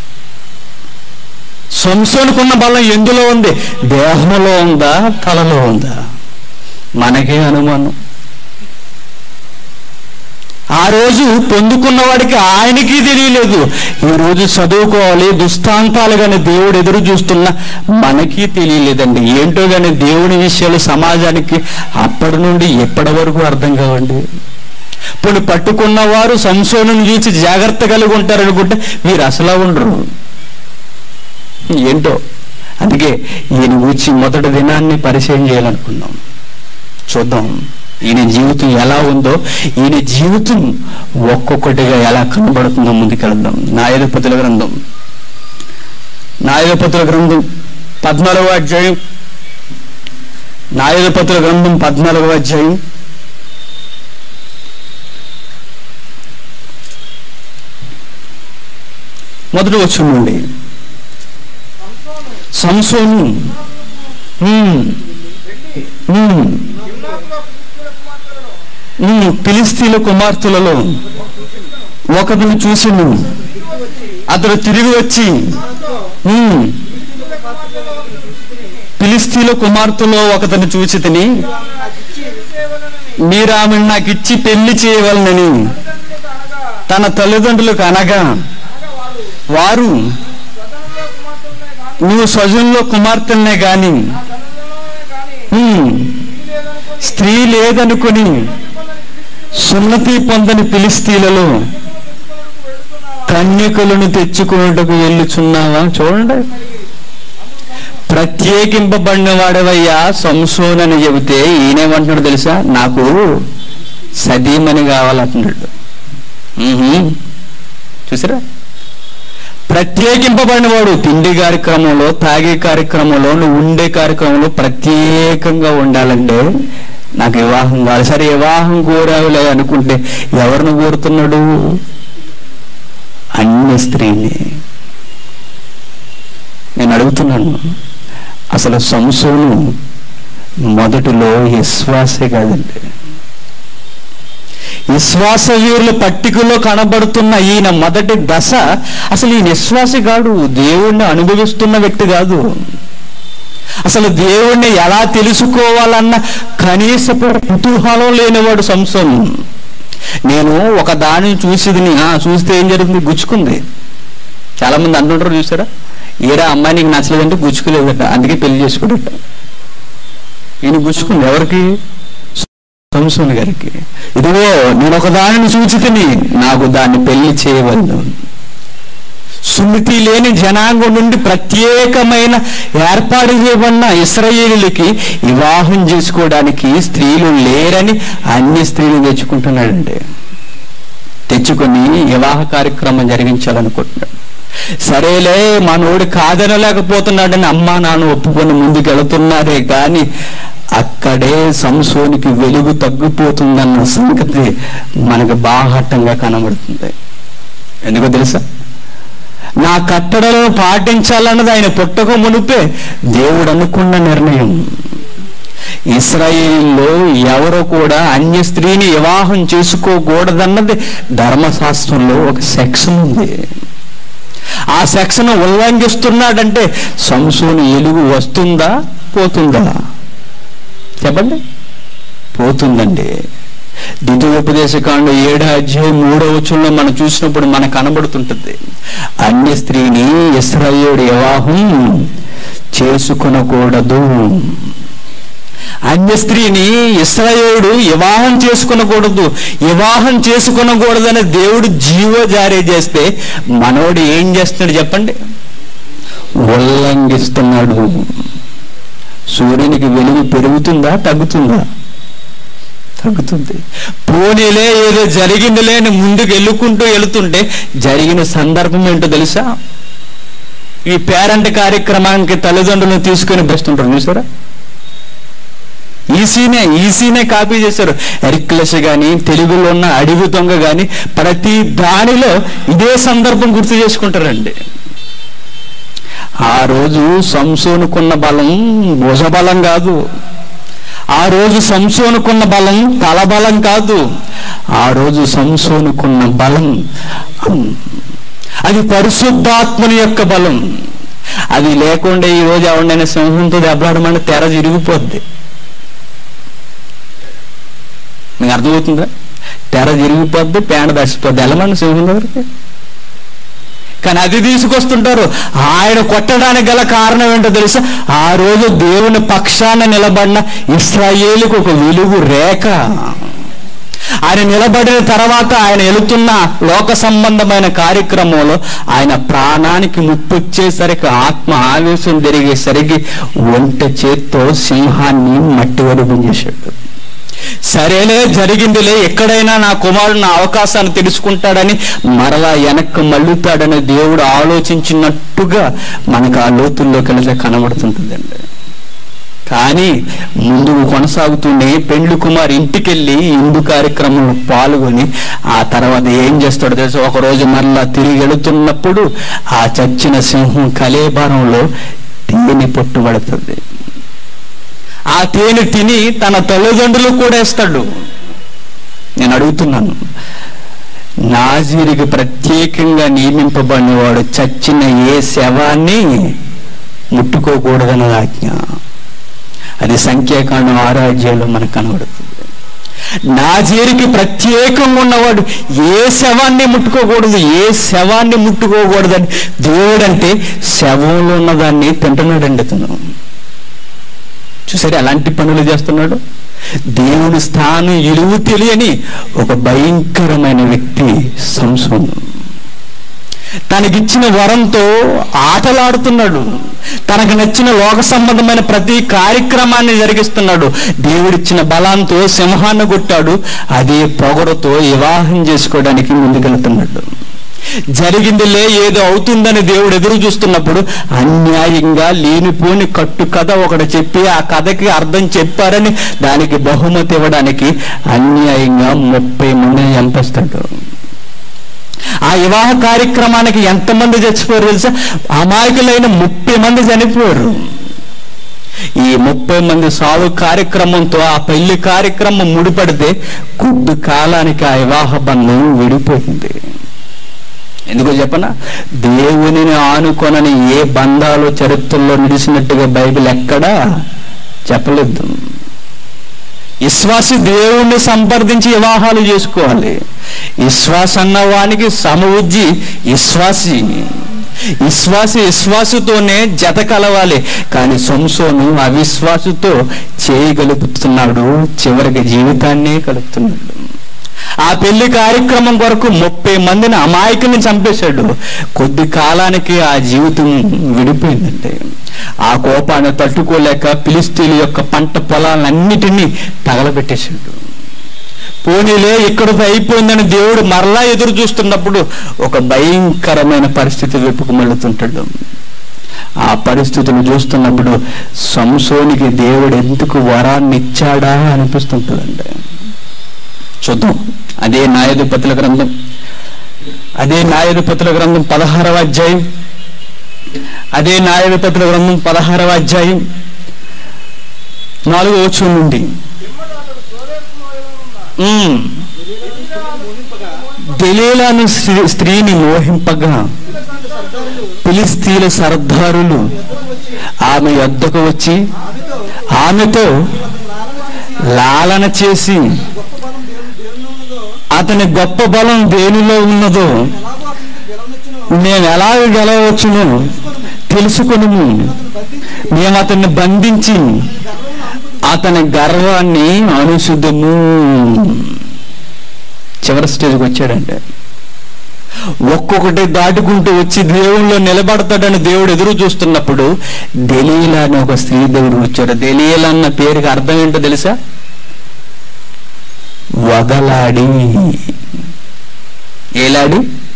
సంసోనుకున్న బలం ఎందులో ఉంది? దేహంలో ఉందా, తలలో ఉందా? మనకే అనుమానం. ఆ రోజు పొందుకున్న వాడికి ఆయనకి తెలియలేదు. ఈ రోజు చదువుకోవాలి దుస్తాంతాలు కానీ దేవుడు ఎదురు చూస్తున్నా మనకి తెలియలేదండి. ఏంటో కానీ దేవుని విషయాలు సమాజానికి అప్పటి నుండి ఎప్పటి వరకు అర్థం కావండి. ఇప్పుడు పట్టుకున్నవారు సంసోను చూసి జాగ్రత్త కలిగి ఉంటారనుకుంటే వీరు అసలు ఉండరు. ఏంటో అందుకే ఈయన గురించి మొదటి దినాన్ని పరిచయం చేయాలనుకున్నాం. చూద్దాం ఈయన జీవితం ఎలా ఉందో, ఈయన జీవితం ఒక్కొక్కటిగా ఎలా కనబడుతుందో ముందుకెళ్దాం. న్యాయాధిపతుల గ్రంథం న్యాయాధిపతుల గ్రంథం పద్నాలుగవ అధ్యాయం న్యాయాధిపతుల గ్రంథం పద్నాలుగవ అధ్యాయం మొదటి వచనం నుండి. సంసోను ఫిలిస్తీన్ల కుమార్తెలలో ఒకరిని చూసిను. అతడు తిరిగి వచ్చి ఫిలిస్తీన్ల కుమార్తెలో ఒకరిని చూసి తిని, మీరు ఆమెను నాకు ఇచ్చి పెళ్లి చేయవలనని తన తల్లిదండ్రులకు అనగా, వారు నువ్వు స్వజంలో కుమార్తెలనే గాని స్త్రీ లేదనుకుని సున్నతి పొందని ఫిలిస్తీన్లలో కన్యకులను తెచ్చుకున్నట్టుకు వెళ్ళుచున్నావా? చూడండి, ప్రత్యేకింపబడిన వాడవయ్యా సంసోను అని చెబితే ఈయనేమంటున్నాడు తెలుసా? నాకు సతీమణి కావాలంటున్నాడు. చూసారా, ప్రత్యేకింపబడిన వాడు తిండి కార్యక్రమంలో, తాగే కార్యక్రమంలో, నువ్వు ఉండే కార్యక్రమంలో ప్రత్యేకంగా ఉండాలంటే నాకు వివాహం కావాలి. సరే వివాహం కోరావులే అనుకుంటే ఎవరిని కోరుతున్నాడు? అన్య స్త్రీని. నేను అడుగుతున్నాను, అసలు సంసోను మొదటిలో విశ్వాసే కాదండి. విశ్వాస వీరుల పట్టికలో కనబడుతున్న ఈయన మొదటి దశ అసలు ఈయన విశ్వాసి కాదు, దేవుణ్ణి అనుభవిస్తున్న వ్యక్తి కాదు. అసలు దేవుణ్ణి ఎలా తెలుసుకోవాలన్న కనీస కుతూహలం లేనివాడు సంసోను. నేను ఒక దానిని చూసిదిని చూస్తే ఏం జరిగింది? గుచ్చుకుంది. చాలా మంది అంటుంటారు చూసారా, ఏరా అమ్మాయి నీకు నచ్చలేదంటే గుచ్చుకోలేదట, అందుకే పెళ్లి చేసుకోడట. ఈయన గుచ్చుకుంది ఎవరికి? సంసోను గారికి. ఇదిగో నేను ఒక దానిని చూచితిని, నాకు దాన్ని పెళ్లి చేయవలను. సున్నతి లేని జనాంగం నుండి ప్రత్యేకమైన ఏర్పాటు చేయబడిన ఇశ్రాయేలీయులకి వివాహం చేసుకోవడానికి స్త్రీలు లేరని అన్ని స్త్రీలు తెచ్చుకుంటున్నాడండి. తెచ్చుకొని వివాహ కార్యక్రమం జరిగించాలనుకుంటున్నాడు. సరేలే మనోడు కాదనలేకపోతున్నాడని అమ్మా నాన్న ఒప్పుకొని ముందుకు వెళుతున్నారే కానీ అక్కడే సంసోనికి వెలుగు తగ్గిపోతుందన్న సంగతి మనకు బాహటంగా కనబడుతుంది. ఎందుకో తెలుసా? నా కట్టడలను పాటించాలన్నది ఆయన పుట్టక మునిపే దేవుడు అనుకున్న నిర్ణయం. ఇశ్రాయేలులో ఎవరో కూడా అన్య స్త్రీని వివాహం చేసుకోకూడదన్నది ధర్మశాస్త్రంలో ఒక సెక్షన్ ఉంది. ఆ సెక్షన్ ఉల్లంఘిస్తున్నాడంటే సంసోను ఎలుగు వస్తుందా పోతుందా? చెప్పండి. పోతుందండి. ద్వితీయోపదేశకాండం ఏడో అధ్యాయం మూడో వచనంలో మనం చూసినప్పుడు మనకు కనబడుతుంటుంది, అన్య స్త్రీని ఇశ్రాయేలు వివాహం చేసుకొనకూడదు. అన్య స్త్రీని ఇశ్రాయేలుడు వివాహం చేసుకునకూడదు. వివాహం చేసుకునకూడదని దేవుడు జీవో జారీ చేస్తే మనోడు ఏం చేస్తున్నాడు చెప్పండి? ఉల్లంఘిస్తున్నాడు. సూర్యునికి వెలుగు పెరుగుతుందా తగ్గుతుందా? తగ్గుతుంది. పోనీలే ఏదో జరిగిందిలే అని ముందుకు వెళ్ళుకుంటూ వెళుతుంటే జరిగిన సందర్భం ఏంటో తెలుసా? ఈ పేరెంట్ కార్యక్రమానికి తల్లిదండ్రులను తీసుకొని బస్తుంటారు చూసారా? ఈసీనే ఈసీనే కాపీ చేశారు. ఎరిక్లెస్ కానీ తెలుగులో ఉన్న అడివి దొంగ కానీ ప్రతి దానిలో ఇదే సందర్భం గుర్తు చేసుకుంటారండి. ఆ రోజు సంసోనుకున్న బలం భుజబలం కాదు. ఆ రోజు సంసోనుకున్న బలం తలబలం కాదు. ఆ రోజు సంసోనుకున్న బలం అది పరిశుద్ధాత్మని యొక్క బలం. అది లేకుండా ఈ రోజు ఎవరినైనా సింహంతో దెబ్బలాడమంటే తెర తిరిగిపోద్ది. మీకు అర్థమవుతుందా? తెర తిరిగిపోద్ది, పేడ దర్శిపోద్ది. వెళ్ళమండి సింహం దగ్గరికి. కానీ అది తీసుకొస్తుంటారు. ఆయన కొట్టడానికి గల కారణం ఏంటో తెలుసా? ఆ రోజు దేవుని పక్షాన నిలబడిన ఇశ్రాయేలుకు ఒక వెలుగు రేఖ. ఆయన నిలబడిన తర్వాత ఆయన వెళుతున్న లోక సంబంధమైన కార్యక్రమంలో ఆయన ప్రాణానికి ముప్పు వచ్చేసరికి ఆత్మ ఆవేశం జరిగేసరికి ఒంట చేత్తో సింహాన్ని మట్టి వరకు చేశాడు. సరేలే జరిగిందిలే, ఎక్కడైనా నా కుమారుడు నా అవకాశాన్ని తెలుసుకుంటాడని మరలా వెనక్కి మళ్ళుతాడని దేవుడు ఆలోచించినట్టుగా మనకు ఆ లోతుల్లోకి వెళితే కనబడుతుంటుందండి. కానీ ముందుకు కొనసాగుతూనే పెండ్లి కుమార్ ఇంటికెళ్ళి ఇందు కార్యక్రమంలో పాల్గొని ఆ తర్వాత ఏం చేస్తాడో తెలుసు? ఒకరోజు మరలా తిరిగి వెళుతున్నప్పుడు ఆ చచ్చిన సింహం కలేబరంలో తేనె పట్టుబడుతుంది. ఆ తేనె తిని తన తల్లిదండ్రులు కూడా ఇస్తాడు. నేను అడుగుతున్నాను, నాజీరికి ప్రత్యేకంగా నియమింపబడినవాడు చచ్చిన ఏ శవాన్ని ముట్టుకోకూడదన్న ఆజ్ఞ. అది సంఖ్యాకాండం ఆరో అధ్యాయంలో మనకు కనబడుతుంది. నాజీరికి ప్రత్యేకంగా ఉన్నవాడు ఏ శవాన్ని ముట్టుకోకూడదు, ఏ శవాన్ని ముట్టుకోకూడదని దేవుడు అంటే శవంలో ఉన్నదాన్ని తింటున్నాడండి తను. చూసారు ఎలాంటి పనులు చేస్తున్నాడు? దేవుని స్థానం ఇలువు తెలియని ఒక భయంకరమైన వ్యక్తి సంసోను. తనకిచ్చిన వరంతో ఆటలాడుతున్నాడు. తనకు నచ్చిన లోక సంబంధమైన ప్రతి కార్యక్రమాన్ని జరిగిస్తున్నాడు. దేవుడిచ్చిన బలంతో సింహాన్ని కొట్టాడు. అదే పొగరుతో వివాహం చేసుకోవడానికి ముందుకెళ్తున్నాడు. జరిగిందిలే ఏదో అవుతుందని దేవుడు ఎదురు చూస్తున్నప్పుడు అన్యాయంగా లేనిపోని కట్టు కథ ఒకటి చెప్పి ఆ కథకి అర్థం చెప్పారని దానికి బహుమతి ఇవ్వడానికి అన్యాయంగా ముప్పై మందిని చంపేస్తాడు. ఆ వివాహ కార్యక్రమానికి ఎంతమంది చచ్చిపోయారు తెలుసా? అమాయకులైన ముప్పై మంది చనిపోయారు. ఈ ముప్పై మంది సావు కార్యక్రమంతో ఆ పెళ్లి కార్యక్రమం ముడిపడితే కొద్ది కాలానికి ఆ వివాహ బంధం విడిపోయింది. ఎందుకో చెప్పనా? దేవునిని ఆనుకొనని ఏ బంధాలు చరిత్రలో నిలిచినట్టుగా బైబిల్ ఎక్కడా చెప్పలేదు. విశ్వాసి దేవుణ్ణి సంప్రదించి వివాహాలు చేసుకోవాలి. విశ్వాస అన్నవానికి సమవుజ్జి విశ్వాసి. విశ్వాసి విశ్వాసుతోనే జత కలవాలి. కానీ సంసోను అవిశ్వాసుతో చేయగలుగుతున్నాడు, చివరికి జీవితాన్నే కలుపుతున్నాడు. ఆ పెళ్లి కార్యక్రమం కొరకు ముప్పై మందిని అమాయకుల్ని చంపేశాడు. కొద్ది కాలానికి ఆ జీవితం విడిపోయిందండి. ఆ కోపాన్ని తట్టుకోలేక ఫిలిష్తీయుల యొక్క పంట పొలాలన్నిటినీ తగలబెట్టేశాడు. పోనీలే ఇక్కడితో అయిపోయిందని దేవుడు మరలా ఎదురు చూస్తున్నప్పుడు ఒక భయంకరమైన పరిస్థితి వైపుకు మళ్ళుతుంటాడు. ఆ పరిస్థితులు చూస్తున్నప్పుడు సంసోనికి దేవుడు ఎందుకు వరాన్ని ఇచ్చాడా అనిపిస్తుంటుందండి. చూద్దాం. అదే న్యాయాధిపతుల గ్రంథం అదే న్యాయాధిపతుల గ్రంథం పదహారవ అధ్యాయం అదే న్యాయాధిపతుల గ్రంథం పదహారవ అధ్యాయం నాలుగో వచనం నుండి దెలీలాను స్త్రీని మోహింపగా ఫిలిష్తీయుల సర్దారులు ఆమె యొద్దకు వచ్చి ఆమెతో లాలన చేసి అతని గొప్ప బలం దేనిలో ఉన్నదో నేను ఎలా గెలవచ్చును తెలుసుకుని మేము అతన్ని బంధించి అతని గర్వాన్ని అనుశుద్ధము. చివరి స్టేజ్కి వచ్చాడంటే ఒక్కొక్కటి దాటుకుంటూ వచ్చి దేవుళ్ళో నిలబడతాడని దేవుడు ఎదురు చూస్తున్నప్పుడు దెలీలా అని ఒక స్త్రీ దేవుడు వచ్చాడు. దెలీలా అన్న పేరుకి అర్థం ఏంటో తెలుసా? వగలాడి. ఏలాడి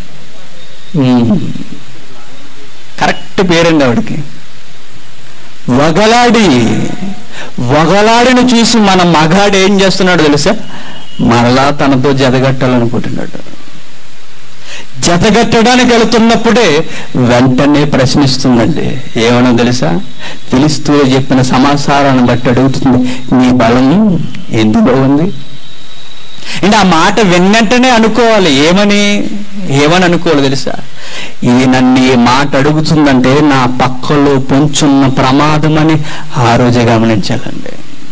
కరెక్ట్ పేరండి ఆవిడకి. వగలాడి. వగలాడిని చూసి మన మగాడు ఏం చేస్తున్నాడు తెలుసా? మరలా తనతో జతగట్టాలనుకుంటున్నాడు. జతగట్టడానికి వెళుతున్నప్పుడే వెంటనే ప్రశ్నిస్తుందండి. ఏమన్నా తెలుసా? ఫిలిష్తీయులు చెప్పిన సమాచారాన్ని బట్టి అడుగుతుంది, నీ బలం ఎందులో ఉంది? అంటే ఆ మాట వెన్నెంటనే అనుకోవాలి. ఏమని ఏమని అనుకోవాలి తెలుసా? ఇది నన్ను ఈ మాట అడుగుతుందంటే నా పక్కలో పొంచున్న ప్రమాదం అని ఆ రోజే గమనించాలండి.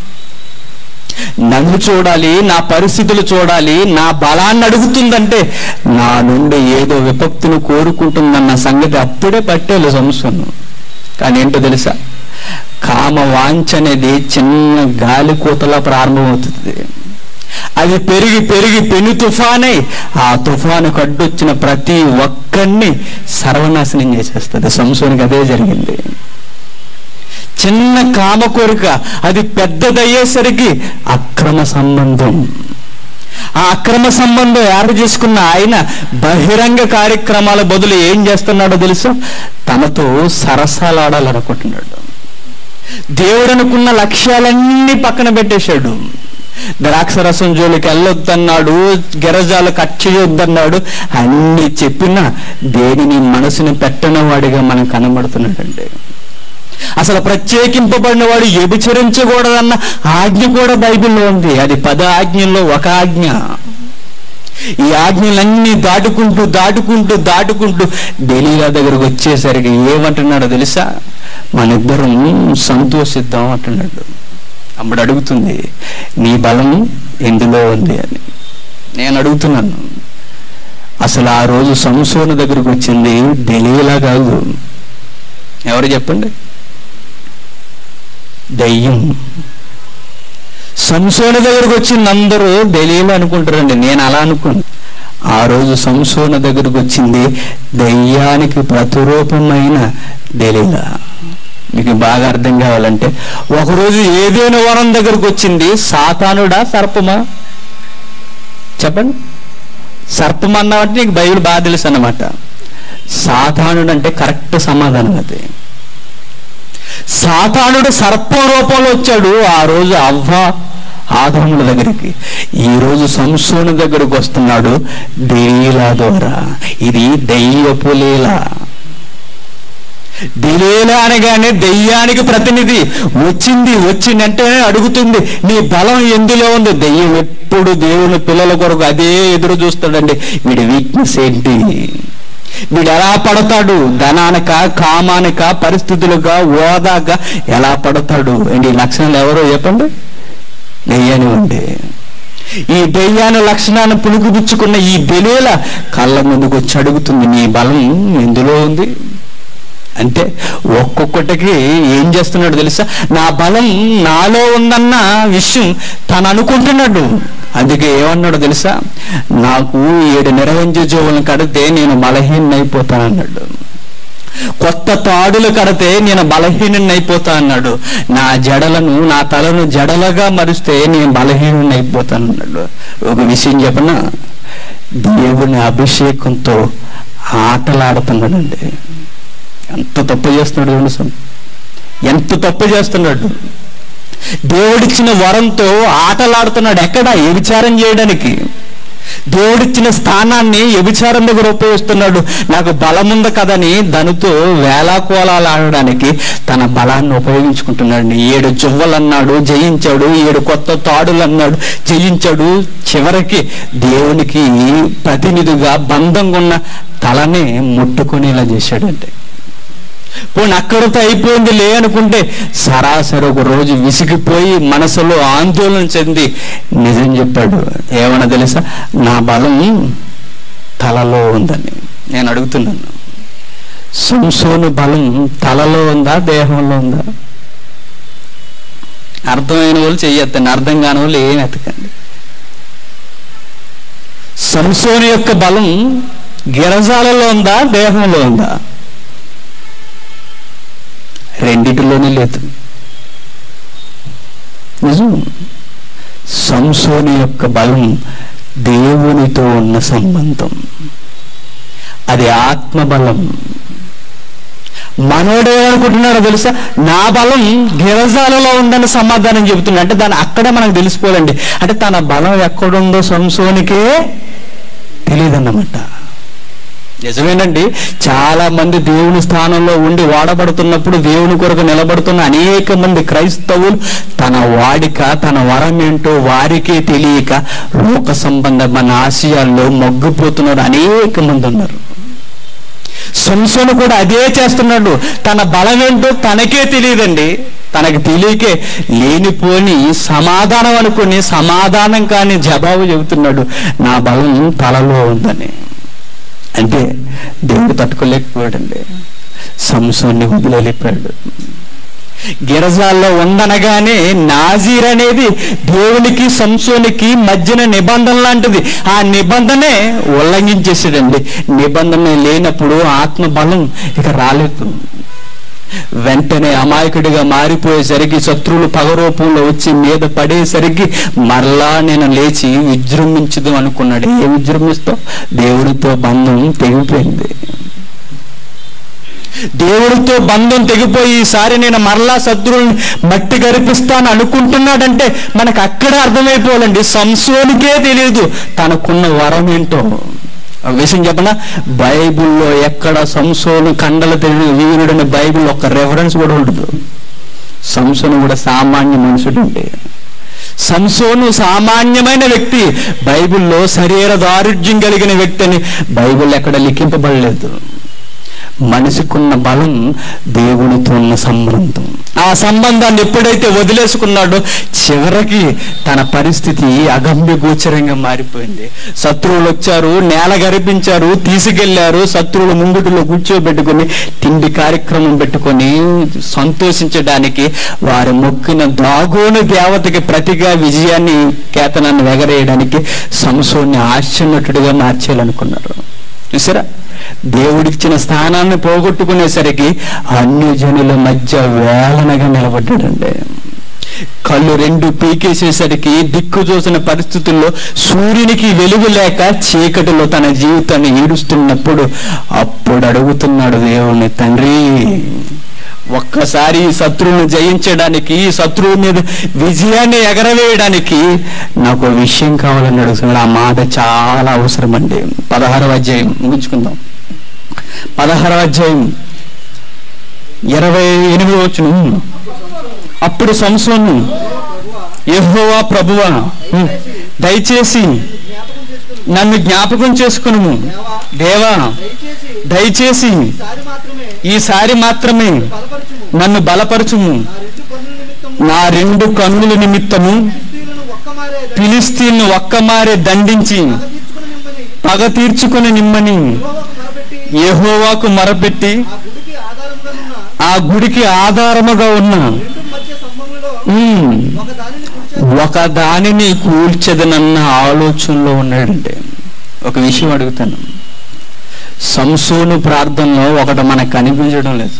నన్ను చూడాలి, నా పరిస్థితులు చూడాలి. నా బలాన్ని అడుగుతుందంటే నా నుండి ఏదో విపత్తును కోరుకుంటుందన్న సంగతి అప్పుడే పట్టేలు సంవత్సరం. కానీ ఏంటో తెలుసా? కామ వాంఛ అనేది చిన్న గాలి కూతలా ప్రారంభమవుతుంది. అది పెరిగి పెరిగి పెను తుఫానై ఆ తుఫానుకు అడ్డొచ్చిన ప్రతి ఒక్కరిని సర్వనాశనం చేసేస్తుంది. సంసోనికి అదే జరిగింది. చిన్న కామ కోరిక అది పెద్దదయ్యేసరికి అక్రమ సంబంధం. ఆ అక్రమ సంబంధం ఏర్పాటు చేసుకున్న ఆయన బహిరంగ కార్యక్రమాల బదులు ఏం చేస్తున్నాడో తెలుసా? తనతో సరసాలాడాలనుకుంటున్నాడు. దేవుడు అనుకున్న లక్ష్యాలన్నీ పక్కన పెట్టేశాడు. ద్రాక్షరసం జోలికి వెళ్ళొద్దన్నాడు, గిరజాలు కట్ చేయొద్దన్నాడు. అన్ని చెప్పినా దేనిని మనసుని పెట్టని వాడిగా మనం కనబడుతున్నాడండి. అసలు ప్రత్యేకింపబడిన వాడు వ్యభిచరించకూడదన్న ఆజ్ఞ కూడా బైబిల్లో ఉంది. అది పద ఆజ్ఞల్లో ఒక ఆజ్ఞ. ఈ ఆజ్ఞలన్నీ దాటుకుంటూ దాటుకుంటూ దాటుకుంటూ దెలీలా దగ్గరకు వచ్చేసరికి ఏమంటున్నాడో తెలుసా? మనిద్దరం సంతోషిద్దాం అంటున్నాడు. అప్పుడు అడుగుతుంది, నీ బలం ఎందులో ఉంది అని. నేను అడుగుతున్నాను, అసలు ఆ రోజు సంసోను దగ్గరకు వచ్చింది దెలీలా కాదు. ఎవరు చెప్పండి? దయ్యం. సంసోను దగ్గరకు వచ్చింది అందరూ దెలీలా అనుకుంటారండి. నేను అలా అనుకోను. ఆ రోజు సంసోను దగ్గరకు వచ్చింది దయ్యానికి ప్రతిరూపమైన దెలీలా. మీకు బాగా అర్థం కావాలంటే ఒకరోజు ఏదైనా వరం దగ్గరకు వచ్చింది సాతానుడా సర్పమా? చెప్పండి. సర్పం అన్నామంటే నీకు బైబిల్ బాగా తెలుసు అన్నమాట. సాతానుడు అంటే కరెక్ట్ సమాధానం. అది సాతానుడు సర్పం రూపంలో వచ్చాడు ఆ రోజు అవ్వ ఆదాముల దగ్గరికి. ఈ రోజు సంసోను దగ్గరకు వస్తున్నాడు దెలీలా ద్వారా. ఇది దెయ్యపు లీల. దెలీలా అనగానే దెయ్యానికి ప్రతినిధి వచ్చింది. వచ్చిందంటే అడుగుతుంది, నీ బలం ఎందులో ఉంది? దెయ్యం ఎప్పుడు దేవుని పిల్లల కొరకు అదే ఎదురు చూస్తాడండి. వీడి వీక్నెస్ ఏంటి? వీడు ఎలా పడతాడు? ధనానిక, కామానిక, పరిస్థితులుగా, హోదాగా ఎలా పడతాడు? అండి ఈ లక్షణాలు ఎవరో చెప్పండి? దెయ్యాన్ని ఉండే. ఈ దెయ్యాన్ని లక్షణాన్ని పులుగుపుచ్చుకున్న ఈ దెలీలా కళ్ళ ముందుకు వచ్చి అడుగుతుంది, నీ బలం ఎందులో ఉంది? అంటే ఒక్కొక్కటికి ఏం చేస్తున్నాడు తెలుసా? నా బలం నాలో ఉందన్న విషయం తను అనుకుంటున్నాడు. అందుకే ఏమన్నాడు తెలుసా? నాకు ఏడు నిరవంజ జోవులను కడితే నేను బలహీన అయిపోతానన్నాడు. కొత్త తాడులు కడితే నేను బలహీనుని అయిపోతా అన్నాడు. నా జడలను నా తలను జడలుగా మరిస్తే నేను బలహీనుని అయిపోతానన్నాడు. ఒక విషయం చెప్పనా? దేవుని అభిషేకంతో ఆటలాడుతున్నాడండి. ఎంత తప్పు చేస్తున్నాడు చూడండి. ఎంత తప్పు చేస్తున్నాడు. దేవుడిచ్చిన వరంతో ఆటలాడుతున్నాడు. ఎక్కడ? వ్యభిచారం చేయడానికి. దేవుడిచ్చిన స్థానాన్ని వ్యభిచారం దగ్గర ఉపయోగిస్తున్నాడు. నాకు బలం ఉంది కదని దానితో వేలాకోలాలు ఆడడానికి తన బలాన్ని ఉపయోగించుకుంటున్నాడు. ఏడు జువ్వలు అన్నాడు, జయించాడు. ఏడు కొత్త తాడులు అన్నాడు, జయించాడు. చివరికి దేవునికి ప్రతినిధిగా బంధంగా ఉన్న తలనే ముట్టుకునేలా చేశాడంటే. పోనీ అక్కడితో అయిపోయింది లే అనుకుంటే సరాసరి ఒక రోజు విసిగిపోయి మనసులో ఆందోళన చెంది నిజం చెప్పాడు. ఏమన్నా తెలుసా? నా బలం తలలో ఉందని. నేను అడుగుతున్నాను, సంసోను బలం తలలో ఉందా, దేహంలో ఉందా? అర్థమైన వాళ్ళు చెయ్యొద్దండి, అర్థం కాని వాళ్ళు ఏం ఎతకండి. సంసోను యొక్క బలం గిరజాలలో ఉందా, దేహంలో ఉందా? రెండిటిలోనే లేదు. నిజం. సంసోను యొక్క బలం దేవునితో ఉన్న సంబంధం, అది ఆత్మబలం. మనోడేమనుకుంటున్నాడో తెలుసా? నా బలం గిరజాలలో ఉందని సమాధానం చెబుతున్నా. అంటే దాన్ని అక్కడే మనకు తెలిసిపోవాలండి. అంటే తన బలం ఎక్కడుందో సంసోనికే తెలియదన్నమాట. నిజమేనండి, చాలా మంది దేవుని స్థానంలో ఉండి వాడబడుతున్నప్పుడు దేవుని కొరకు నిలబడుతున్న అనేక మంది క్రైస్తవులు తన వాడిక, తన వరం ఏంటో వారికే తెలియక లోక సంబంధమైన ఆశయాల్లో మగ్గిపోతున్నారు అనేక మంది ఉన్నారు. సంసోను కూడా అదే చేస్తున్నాడు. తన బలం ఏంటో తనకే తెలియదండి. తనకి తెలియకే లేనిపోని సమాధానం అనుకుని సమాధానం కాని జవాబు చెబుతున్నాడు, నా బలం తలలో ఉందని. అంటే దేవుడు తట్టుకోలేకపోయాడండి, సంసోన్ని వదిలేలిపోయాడు. గిరజాల్లో ఉందనగానే నాజీర్ అనేది దేవునికి సంసోనికి మధ్యన నిబంధన లాంటిది. ఆ నిబంధనే ఉల్లంఘించేసాడండి. నిబంధన లేనప్పుడు ఆత్మ బలం ఇక రాలేదు. వెంటనే అమాయకుడిగా మారిపోయేసరికి, శత్రువులు పగరూపంలో వచ్చి మీద పడేసరికి మరలా నేను లేచి విజృంభించదు అనుకున్నాడు. ఏ విజృంభిస్తావు? దేవుడితో బంధం తెగిపోయింది. దేవుడితో బంధం తెగిపోయి ఈసారి నేను మరలా శత్రువుల్ని మట్టి గరిపిస్తాను అనుకుంటున్నాడంటే మనకు అక్కడే అర్థమైపోవాలండి, సంసోనికే తెలియదు తనకున్న వరం ఏంటో. విషయం చెప్పనా? బైబిల్లో ఎక్కడ సంసోను కండలు తెలియని వీరుడని బైబిల్ ఒక రెఫరెన్స్ కూడా ఉండదు. సంసోను కూడా సామాన్య మనుషుడు అండి. సంసోను సామాన్యమైన వ్యక్తి. బైబిల్లో శరీర దారుఢ్యం కలిగిన వ్యక్తి అని బైబిల్ ఎక్కడ లిఖింపబడలేదు. మనిషికున్న బలం దేవునితో ఉన్న సంబంధం. ఆ సంబంధాన్ని ఎప్పుడైతే వదిలేసుకున్నాడో చివరికి తన పరిస్థితి అగమ్య గోచరంగా మారిపోయింది. శత్రువులు వచ్చారు, నేల గరిపించారు, తీసుకెళ్లారు. శత్రువులు ముంగుటిలో కూర్చోబెట్టుకుని తిండి కార్యక్రమం పెట్టుకొని సంతోషించడానికి వారి మొక్కిన దాగోని దేవతకి ప్రతిగా విజయాన్ని, కేతనాన్ని ఎగరేయడానికి సంసోన్ని ఆశ్చర్యనటుడిగా మార్చేయాలనుకున్నారు. చూసారా? దేవుడిచ్చిన స్థానాన్ని పోగొట్టుకునేసరికి అన్ని జనుల మధ్య వేలనగా నిలబడ్డాడండి. కళ్ళు రెండు పీకేసేసరికి దిక్కు చూసిన పరిస్థితుల్లో సూర్యునికి వెలుగు లేక చీకటిలో తన జీవితాన్ని ఈడుస్తున్నప్పుడు అప్పుడు అడుగుతున్నాడు దేవుని, తండ్రి ఒక్కసారి ఈ శత్రువును జయించడానికి, ఈ శత్రువు మీద విజయాన్ని ఎగరవేయడానికి నాకు విషయం కావాలని అడుగుతున్నాడు. ఆ మాట చాలా అవసరం అండి. పదహారవ అధ్యాయం ముగించుకుందాం. పదహారవ అధ్యాయం ఇరవై ఎనిమిది వచనం. అప్పుడు సంసోను, యెహోవా ప్రభువా, దయచేసి నన్ను జ్ఞాపకం చేసుకును. దేవా, దయచేసి ఈసారి మాత్రమే నన్ను బలపరచుము. నా రెండు కన్నుల నిమిత్తము ఫిలిస్తీన్ను ఒక్కమారే దండించి పగ తీర్చుకుని నిమ్మని యెహోవాకు మొరపెట్టి ఆ గుడికి ఆధారముగా ఉన్న ఒక దానిని కూల్చదనన్న ఆలోచనలో ఉన్నాడంటే. ఒక విషయం అడుగుతాను, సంసోను ప్రార్థనలో ఒకటి మనకు కనిపించడం లేదు.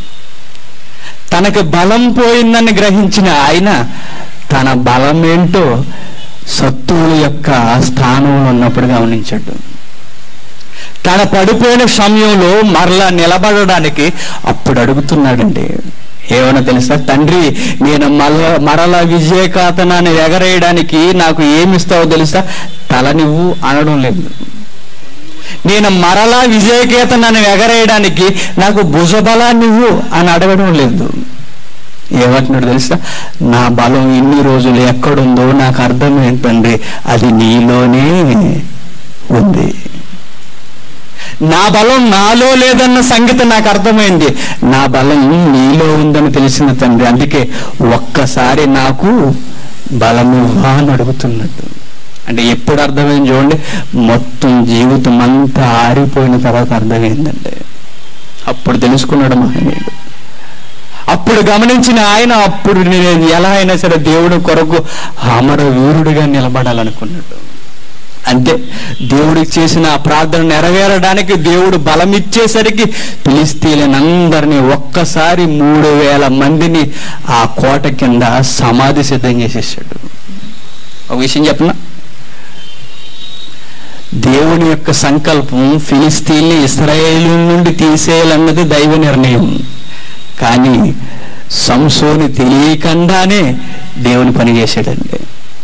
తనకు బలం పోయిందని గ్రహించిన ఆయన తన బలం ఏంటో శత్రువుల యొక్క స్థానంలో ఉన్నప్పుడు గమనించాడు. తన పడిపోయిన సమయంలో మరలా నిలబడడానికి అప్పుడు అడుగుతున్నాడండి. ఏమన్నా తెలుసా? తండ్రి, నేను మళ్ళా మరలా విజయకాతనాన్ని ఎగరేయడానికి నాకు ఏమిస్తావో తెలుసా? తల నువ్వు అనడం లేదు. నేను మరలా విజయకేతనాన్ని ఎగరేయడానికి నాకు భుజబలాన్ని నువ్వు అని అడగడం లేదు. ఏమంటున్నాడు తెలుసా? నా బలం ఇన్ని రోజులు ఎక్కడుందో నాకు అర్థం ఏంటండి, అది నీలోనే ఉంది. నా బలం నాలో లేదన్న సంగతి నాకు అర్థమైంది. నా బలం నీలో ఉందని తెలిసింది తండ్రి. అందుకే ఒక్కసారి నాకు బలమివ్వా అని అడుగుతున్నట్టు. అంటే ఎప్పుడు అర్థమైంది చూడండి, మొత్తం జీవితం అంతా ఆరిపోయిన తర్వాత అర్థమైందండి. అప్పుడు తెలుసుకున్నాడు మహనీయుడు. అప్పుడు గమనించిన ఆయన అప్పుడు నేను ఎలా అయినా సరే దేవుడి కొరకు అమర వీరుడిగా నిలబడాలనుకున్నాడు. అంతే, దేవుడికి చేసిన ఆ ప్రార్థన నెరవేరడానికి దేవుడు బలం ఇచ్చేసరికి ఫిలిష్తీయులందరినీ ఒక్కసారి మూడు వేల మందిని ఆ కోట కింద సమాధి సిద్ధం చేసేసాడు. ఒక విషయం చెప్పనా, దేవుని యొక్క సంకల్పం ఫిలిష్తీయుల్ని ఇశ్రాయేలు నుండి తీసేయాలన్నది దైవ నిర్ణయం. కానీ సంసోను తెలియకుండానే దేవుని పని చేశాడండి.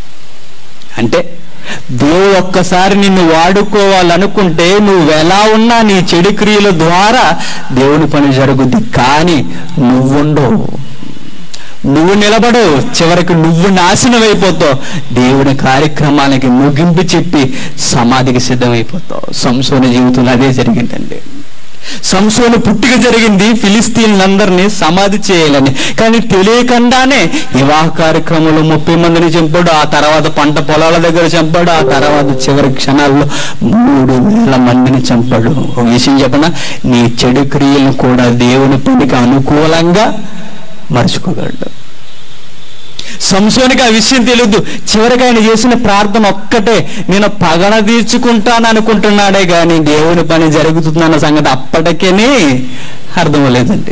అంటే దేవుడు ఒక్కసారి నిన్ను వాడుకోవాలనుకుంటే నువ్వు ఎలా ఉన్నా నీ చెడు క్రియల ద్వారా దేవుని పని జరుగుద్ది. కానీ నువ్వుండవు, నువ్వు నిలబడవు, చివరికి నువ్వు నాశనం అయిపోతావు. దేవుని కార్యక్రమానికి ముగింపు చెప్పి సమాధికి సిద్ధమైపోతావు. సంసోను జీవితంలో అదే జరిగిందండి. సంసోను పుట్టుక జరిగింది ఫిలిష్తీయులందరినీ సమాధి చేయాలని. కానీ తెలియకుండానే వివాహ కార్యక్రమంలో ముప్పై మందిని చంపాడు. ఆ తర్వాత పంట పొలాల దగ్గర చంపాడు. ఆ తర్వాత చివరి క్షణాల్లో మూడు వేల మందిని చంపాడు. ఒక విషయం చెప్పనా, నీ చెడు క్రియలను కూడా దేవుని పనికి అనుకూలంగా మర్చుకోగలడు. సంసోనికి ఆ విషయం తెలియదు. చివరికి ఆయన చేసిన ప్రార్థన ఒక్కటే, నేను పగన తీర్చుకుంటాను అనుకుంటున్నాడే కానీ దేవుని పని జరుగుతుందన్న సంగతి అప్పటికేనే అర్థమలేదండి.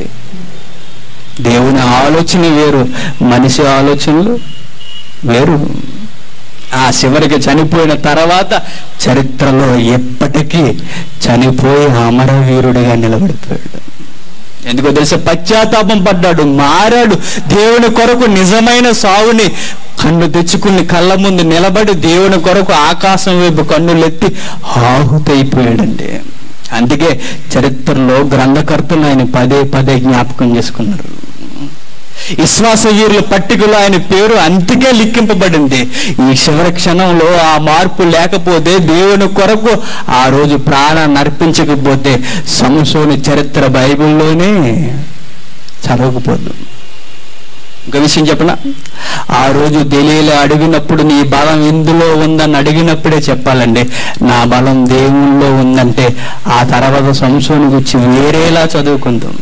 దేవుని ఆలోచన వేరు, మనిషి ఆలోచనలు వేరు. ఆ చివరికి చనిపోయిన తర్వాత చరిత్రలో ఎప్పటికీ చనిపోయి అమరవీరుడిగా నిలబడిపోయాడు. ఎందుకో తెలిసే, పశ్చాత్తాపం పడ్డాడు, మారాడు. దేవుని కొరకు నిజమైన సావుని కన్ను తెచ్చుకుని కళ్ళ ముందు నిలబడి దేవుని కొరకు ఆకాశం వైపు కన్నులెత్తి ఆహుతైపోయాడండి. అందుకే చరిత్రలో గ్రంథకర్తలు ఆయన పదే పదే జ్ఞాపకం చేసుకున్నారు. విశ్వాస వీరుల పట్టికలో ఆయన పేరు అందుకే లిఖింపబడింది. ఈ చివరి క్షణంలో ఆ మార్పు లేకపోతే, దేవుని కొరకు ఆ రోజు ప్రాణాన్ని అర్పించకపోతే సంసోను చరిత్ర బైబిల్లోనే చదవకపోదు. ఒక విషయం చెప్పనా, ఆ రోజు దెలీలా అడిగినప్పుడు నీ బలం ఇందులో ఉందని అడిగినప్పుడే చెప్పాలండి, నా బలం దేవుల్లో ఉందంటే ఆ తర్వాత సంసోను గురించి వేరేలా చదువుకుందాం.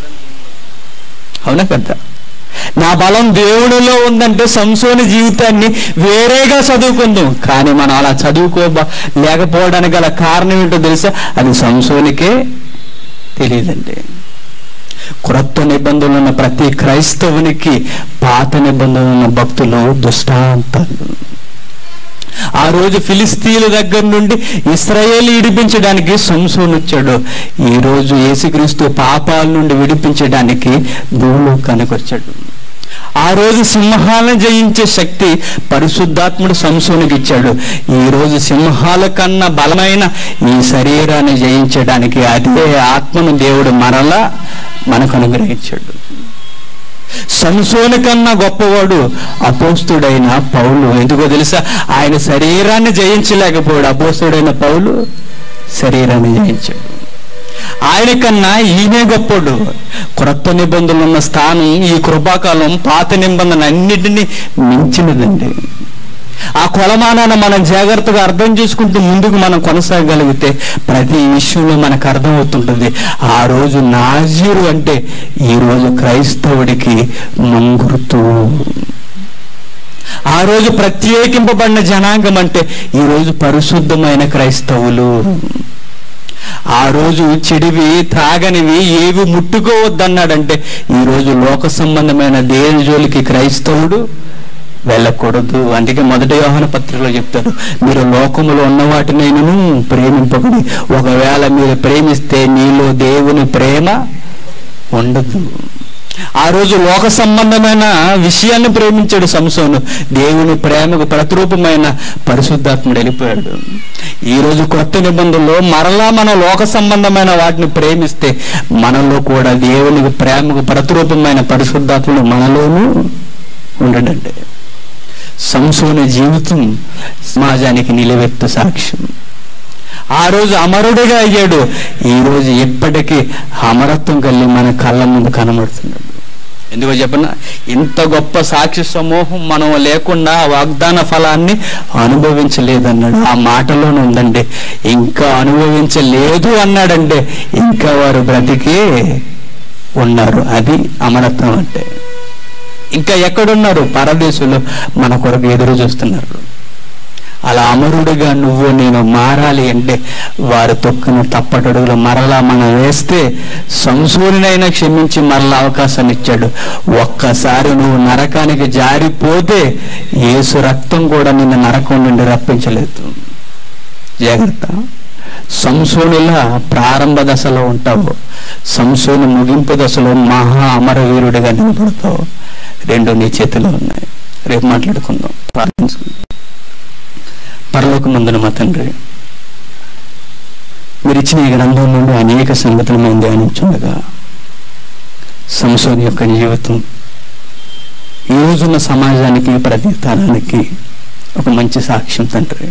అవునా కదా? నా బలం దేవుడిలో ఉందంటే సంసోను జీవితాన్ని వేరేగా చదువుకుందాం. కానీ మనం అలా చదువుకో లేకపోవడానికి గల కారణం ఏంటో తెలుసా? అది సంసోనికే తెలియదండి. క్రొత్త నిబంధనలు ఉన్న ప్రతి క్రైస్తవునికి పాత నిబంధనలు ఉన్న భక్తులు దృష్టాంతాలు. ఆ రోజు ఫిలిష్తీయుల దగ్గర నుండి ఇశ్రాయేలు విడిపించడానికి సంసోను వచ్చాడు. ఈ రోజు యేసుక్రీస్తు పాపాల నుండి విడిపించడానికి భూలోకానికి వచ్చాడు. ఆ రోజు సింహాలను జయించే శక్తి పరిశుద్ధాత్ముడు సంసోనుకి ఇచ్చాడు. ఈ రోజు సింహాల కన్నా బలమైన ఈ శరీరాన్ని జయించడానికి అదే ఆత్మను దేవుడు మరలా మనకు అనుగ్రహించాడు. సంసోను కన్నా గొప్పవాడు అపోస్తుడైన పౌలు. ఎందుకో తెలుసా? ఆయన శరీరాన్ని జయించలేకపోయాడు. అపోస్తుడైన పౌలు శరీరాన్ని జయించాడు. ఆయన కన్నా ఈయనే గొప్పడు. క్రొత్త నిబంధనలు ఉన్న స్థానం ఈ కృపాకాలం పాత నిబంధన అన్నిటినీ మించినదండి. ఆ కొలమానాన్ని మనం జాగ్రత్తగా అర్థం చేసుకుంటూ ముందుకు మనం కొనసాగలిగితే ప్రతి విషయంలో మనకు అర్థమవుతుంటుంది. ఆ రోజు నాజీరు అంటే ఈ రోజు క్రైస్తవుడికి ముంగురుతూ. ఆ రోజు ప్రత్యేకింపబడిన జనాంగం అంటే ఈ రోజు పరిశుద్ధమైన క్రైస్తవులు. ఆ రోజు చెడివి త్రాగనివి ఏవి ముట్టుకోవద్దన్నాడంటే ఈ రోజు లోక సంబంధమైన దేని జోలికి క్రైస్తవుడు వెళ్ళకూడదు. అందుకే మొదటి యోహాను పత్రికలో చెప్తారు, మీరు లోకములో ఉన్న వాటినైనను ప్రేమింపకూడదు. ఒకవేళ మీరు ప్రేమిస్తే మీలో దేవుని ప్రేమ ఉండదు. ఆ రోజు లోక సంబంధమైన విషయాన్ని ప్రేమించాడు సంసోను. దేవుని ప్రేమకు ప్రతిరూపమైన పరిశుద్ధాత్ముడు వెళ్ళిపోయాడు. ఈ రోజు కొత్త నిబంధనలో మరలా మన లోక సంబంధమైన వాటిని ప్రేమిస్తే మనలో కూడా దేవునికి ప్రేమకు ప్రతిరూపమైన పరిశుద్ధాత్ముడు మనలోనూ ఉండడండి. సంసోను జీవితం సమాజానికి నిలవెత్తు సాక్ష్యం. ఆ రోజు అమరుడిగా అయ్యాడు, ఈ రోజు ఎప్పటికీ అమరత్వం కలిగి మన కళ్ళ ముందు కనబడుతున్నాడు. ఎందుకో చెప్పనా, ఇంత గొప్ప సాక్షి సమూహం మనం లేకుండా వాగ్దాన ఫలాన్ని అనుభవించలేదన్నాడు. ఆ మాటలోనే ఉందండి, ఇంకా అనుభవించలేదు అన్నాడంటే ఇంకా వారు బ్రతికే ఉన్నారు. అది అమరత్వం అంటే. ఇంకా ఎక్కడున్నారు? పరదేశంలో మన కొరకు ఎదురు చూస్తున్నారు. అలా అమరుడిగా నువ్వు నేను మారాలి అంటే వారు తొక్కిన తప్పటడుగులు మరలా మనం వేస్తే సంసూర్ణైనా క్షమించి మరలా అవకాశాన్ని ఇచ్చాడు. ఒక్కసారి నువ్వు నరకానికి జారిపోతే యేసు రక్తం కూడా నిన్ను నరకం నుండి రప్పించలేదు. జాగ్రత్త. సంసోనులా ప్రారంభ దశలో ఉంటావు, సంసోను ముగింపు దశలో మహా అమరవీరుడిగా నిలబడతావు. రెండు నీ చేతిలో ఉన్నాయి. రేపు మాట్లాడుకుందాం. ప్రార్థించుకుందాం. పరలోకమందున మా తండ్రి, మీరు ఇచ్చిన ఈ గ్రంథం నుండి అనేక సంగతులు మేము ధ్యానించుండగా సంసోను యొక్క జీవితం ఈ రోజున్న సమాజానికి, ప్రతి తరానికి ఒక మంచి సాక్ష్యం తండ్రి.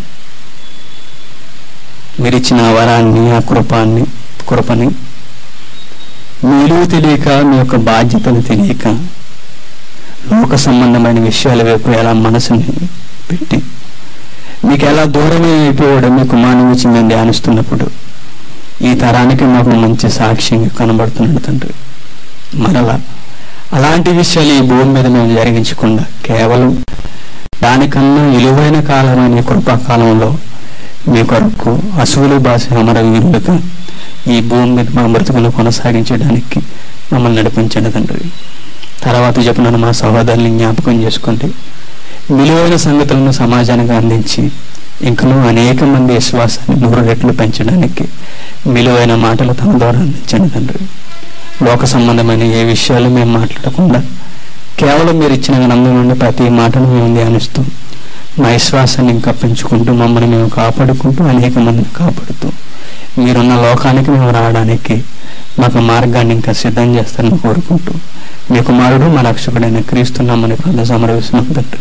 మీరు ఇచ్చిన వరాన్ని, ఆ కృపాన్ని కృపని మీరు తెలియక, మీ యొక్క బాధ్యతను తెలియక లోక సంబంధమైన విషయాల వైపు ఎలా మనసుని పెట్టి మీకు ఎలా దూరమే అయిపోయాడు మీ కుమారుని గురించి మేము ధ్యానిస్తున్నప్పుడు ఈ తరానికి మాకు మంచి సాక్ష్యంగా కనబడుతున్నాడు తండ్రి. మరలా అలాంటి విషయాలు ఈ భూమి మీద మేము జరిగించకుండా కేవలం దానికన్నా విలువైన కాలమైన కృపాకాలంలో మీ కొరకు అసువులు భాష అమరవీరులుగా ఈ భూమి మీద మా బ్రతుకులు కొనసాగించడానికి మమ్మల్ని నడిపించండి తండ్రి. తర్వాత చెప్పిన మా సహోదరుని జ్ఞాపకం చేసుకోండి. విలువైన సంగతులను సమాజానికి అందించి ఇంకనూ అనేక మంది విశ్వాసాన్ని నూరు రెట్లు పెంచడానికి విలువైన మాటలు తమ ద్వారా అందించండి తండ్రి. లోక సంబంధమైన ఏ విషయాలు మేము మాట్లాడకుండా కేవలం మీరు ఇచ్చిన గ్రంథం నుండి ప్రతి మాటను మేము ధ్యానిస్తూ మా విశ్వాసాన్ని ఇంకా పెంచుకుంటూ మమ్మల్ని మేము కాపాడుకుంటూ అనేక మందిని కాపాడుతూ మీరున్న లోకానికి మేము రావడానికి మాకు మార్గాన్ని ఇంకా సిద్ధం చేస్తారని కోరుకుంటూ మీ కుమారుడు మా రక్షకుడైన క్రీస్తున్నామని ప్రార్థన సమర్పిస్తున్నాం తండ్రి.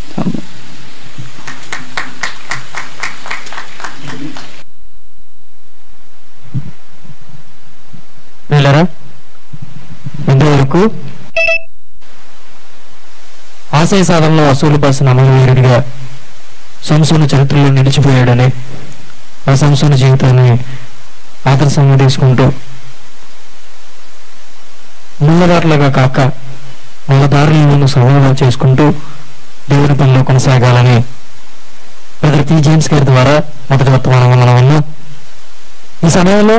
ఇంతవరకు ఆశయ సాధనలో అసూలు బాసిన అమరవీరుడిగా సంసోను చరిత్రలో నిలిచిపోయాడని, ఆ సంసోను జీవితాన్ని ఆదర్శంగా తీసుకుంటూ ముళ్ళదారులుగా కాక ముళ్ళదారులను సమూహం చేసుకుంటూ దేవుని పనిలో కొనసాగాలని బ్రదర్ పి జేమ్స్ గారి ద్వారా మొదటి వర్తమానంగా మనం విన్నాం. ఈ సమయంలో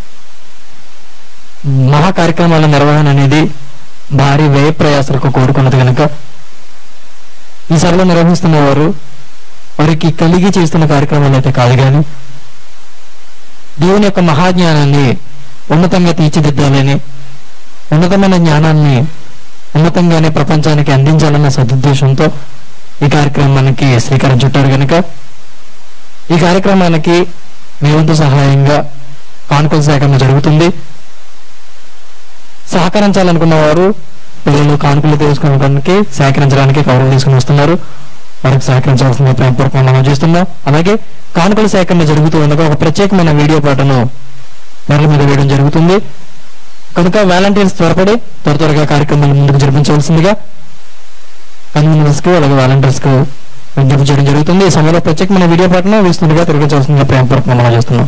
మహా కార్యక్రమాల నిర్వహణ అనేది భారీ వ్యయ ప్రయాసాలకు కోరుకున్నది కనుక ఈ సభలో నిర్వహిస్తున్న వారు వారికి కలిగి చేస్తున్న కార్యక్రమాలు అయితే కాదు, కానీ దేవుని యొక్క మహాజ్ఞానాన్ని ఉన్నతంగా తీర్చిదిద్దాలని, ఉన్నతమైన జ్ఞానాన్ని ఉన్నతంగానే ప్రపంచానికి అందించాలన్న సదుద్దేశంతో ఈ కార్యక్రమానికి శ్రీకారం చుట్టారు కనుక ఈ కార్యక్రమానికి మీ వంతు సహాయంగా కానుకల సేకరణ జరుగుతుంది. సహకరించాలనుకున్న వారు పిల్లలు కానుకలు తీసుకోవడానికి సేకరించడానికి కవర్లు తీసుకుని వస్తున్నారు. వారికి సహకరించాల్సిన ప్రేమపూర్వకంగా మనం చేస్తున్నాం. అలాగే కానుకల సేకరణ జరుగుతూ ఉండగా ఒక ప్రత్యేకమైన వీడియో పాటను నెలల మీద వేయడం జరుగుతుంది కనుక వాలంటీర్స్ త్వరపడి త్వర త్వరగా కార్యక్రమాలు ముందుకు జరిపించవలసిందిగా కన్వీనర్స్ కు అలాగే వాలంటీర్స్ కు విజ్ఞప్తి చేయడం జరుగుతుంది. ఈ సమయంలో ప్రత్యేకమైన వీడియో పాటను వీస్తుండగా తిరిగించవలసిందిగా ప్రేమపూర్వకంగా మనం చేస్తున్నాం.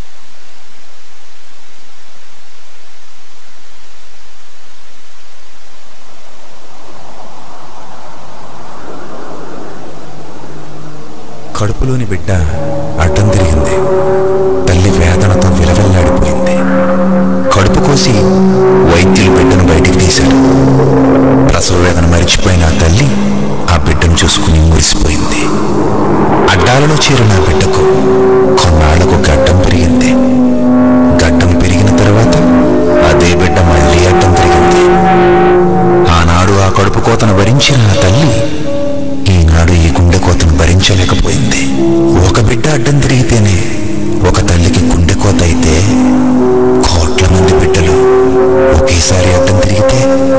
కడుపులోని బిడ్డ అడ్డం తిరిగింది. తల్లి వేదనతో విలవిల్లాడిపోయింది. కడుపు కోసి వైద్యులు బిడ్డను బయటికి తీశారు. ప్రసవ వేదన మరిచిపోయిన ఆ తల్లి ఆ బిడ్డను చూసుకుని మురిసిపోయింది. అడ్డాలలో చేరిన ఆ బిడ్డకు కొన్నాళ్లకు గడ్డం పెరిగింది. గడ్డం పెరిగిన తర్వాత అదే బిడ్డ మళ్ళీ అడ్డం తిరిగింది. కోతను భరించిన ఆ తల్లి ఈనాడు ఈ గుండె కోతను భరించలేకపోయింది. ఒక బిడ్డ అడ్డం తిరిగితేనే ఒక తల్లికి గుండె కోత అయితే, కోట్ల మంది బిడ్డలు ఒకేసారి అడ్డం తిరిగితే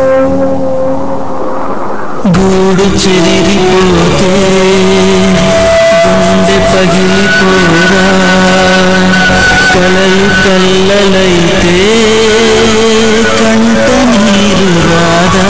గూడు చెదిరిపోతే గుండె పగిలిపోరా, కలలు కల్లలైతే కంట నీరు రాదా.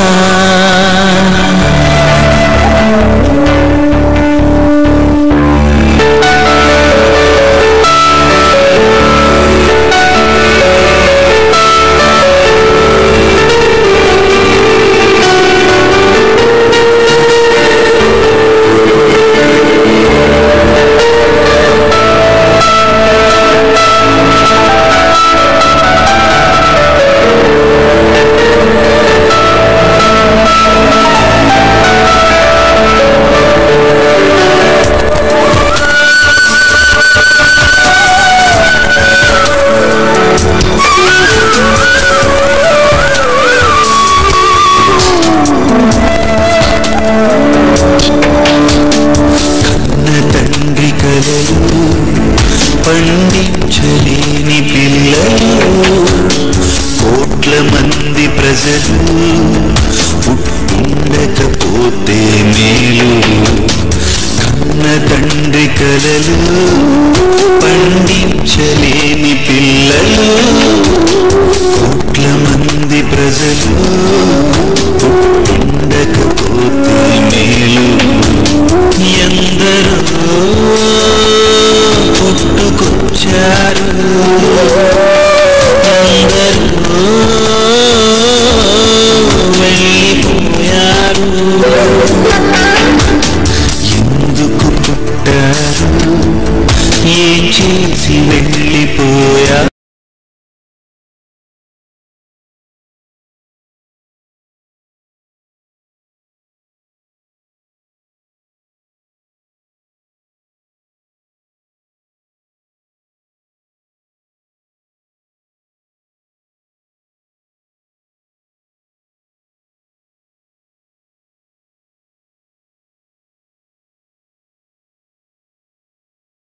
పండించలేని పిల్లలు కోట్ల మంది ప్రజలు పుట్టుండకపోతే మేలు. కన్న తండ్రి కలలు పండించలేని పిల్లలు కోట్ల మంది ప్రజలు పుట్టుండకపోతే మేలు. ఎందరో పుట్టుకొచ్చారు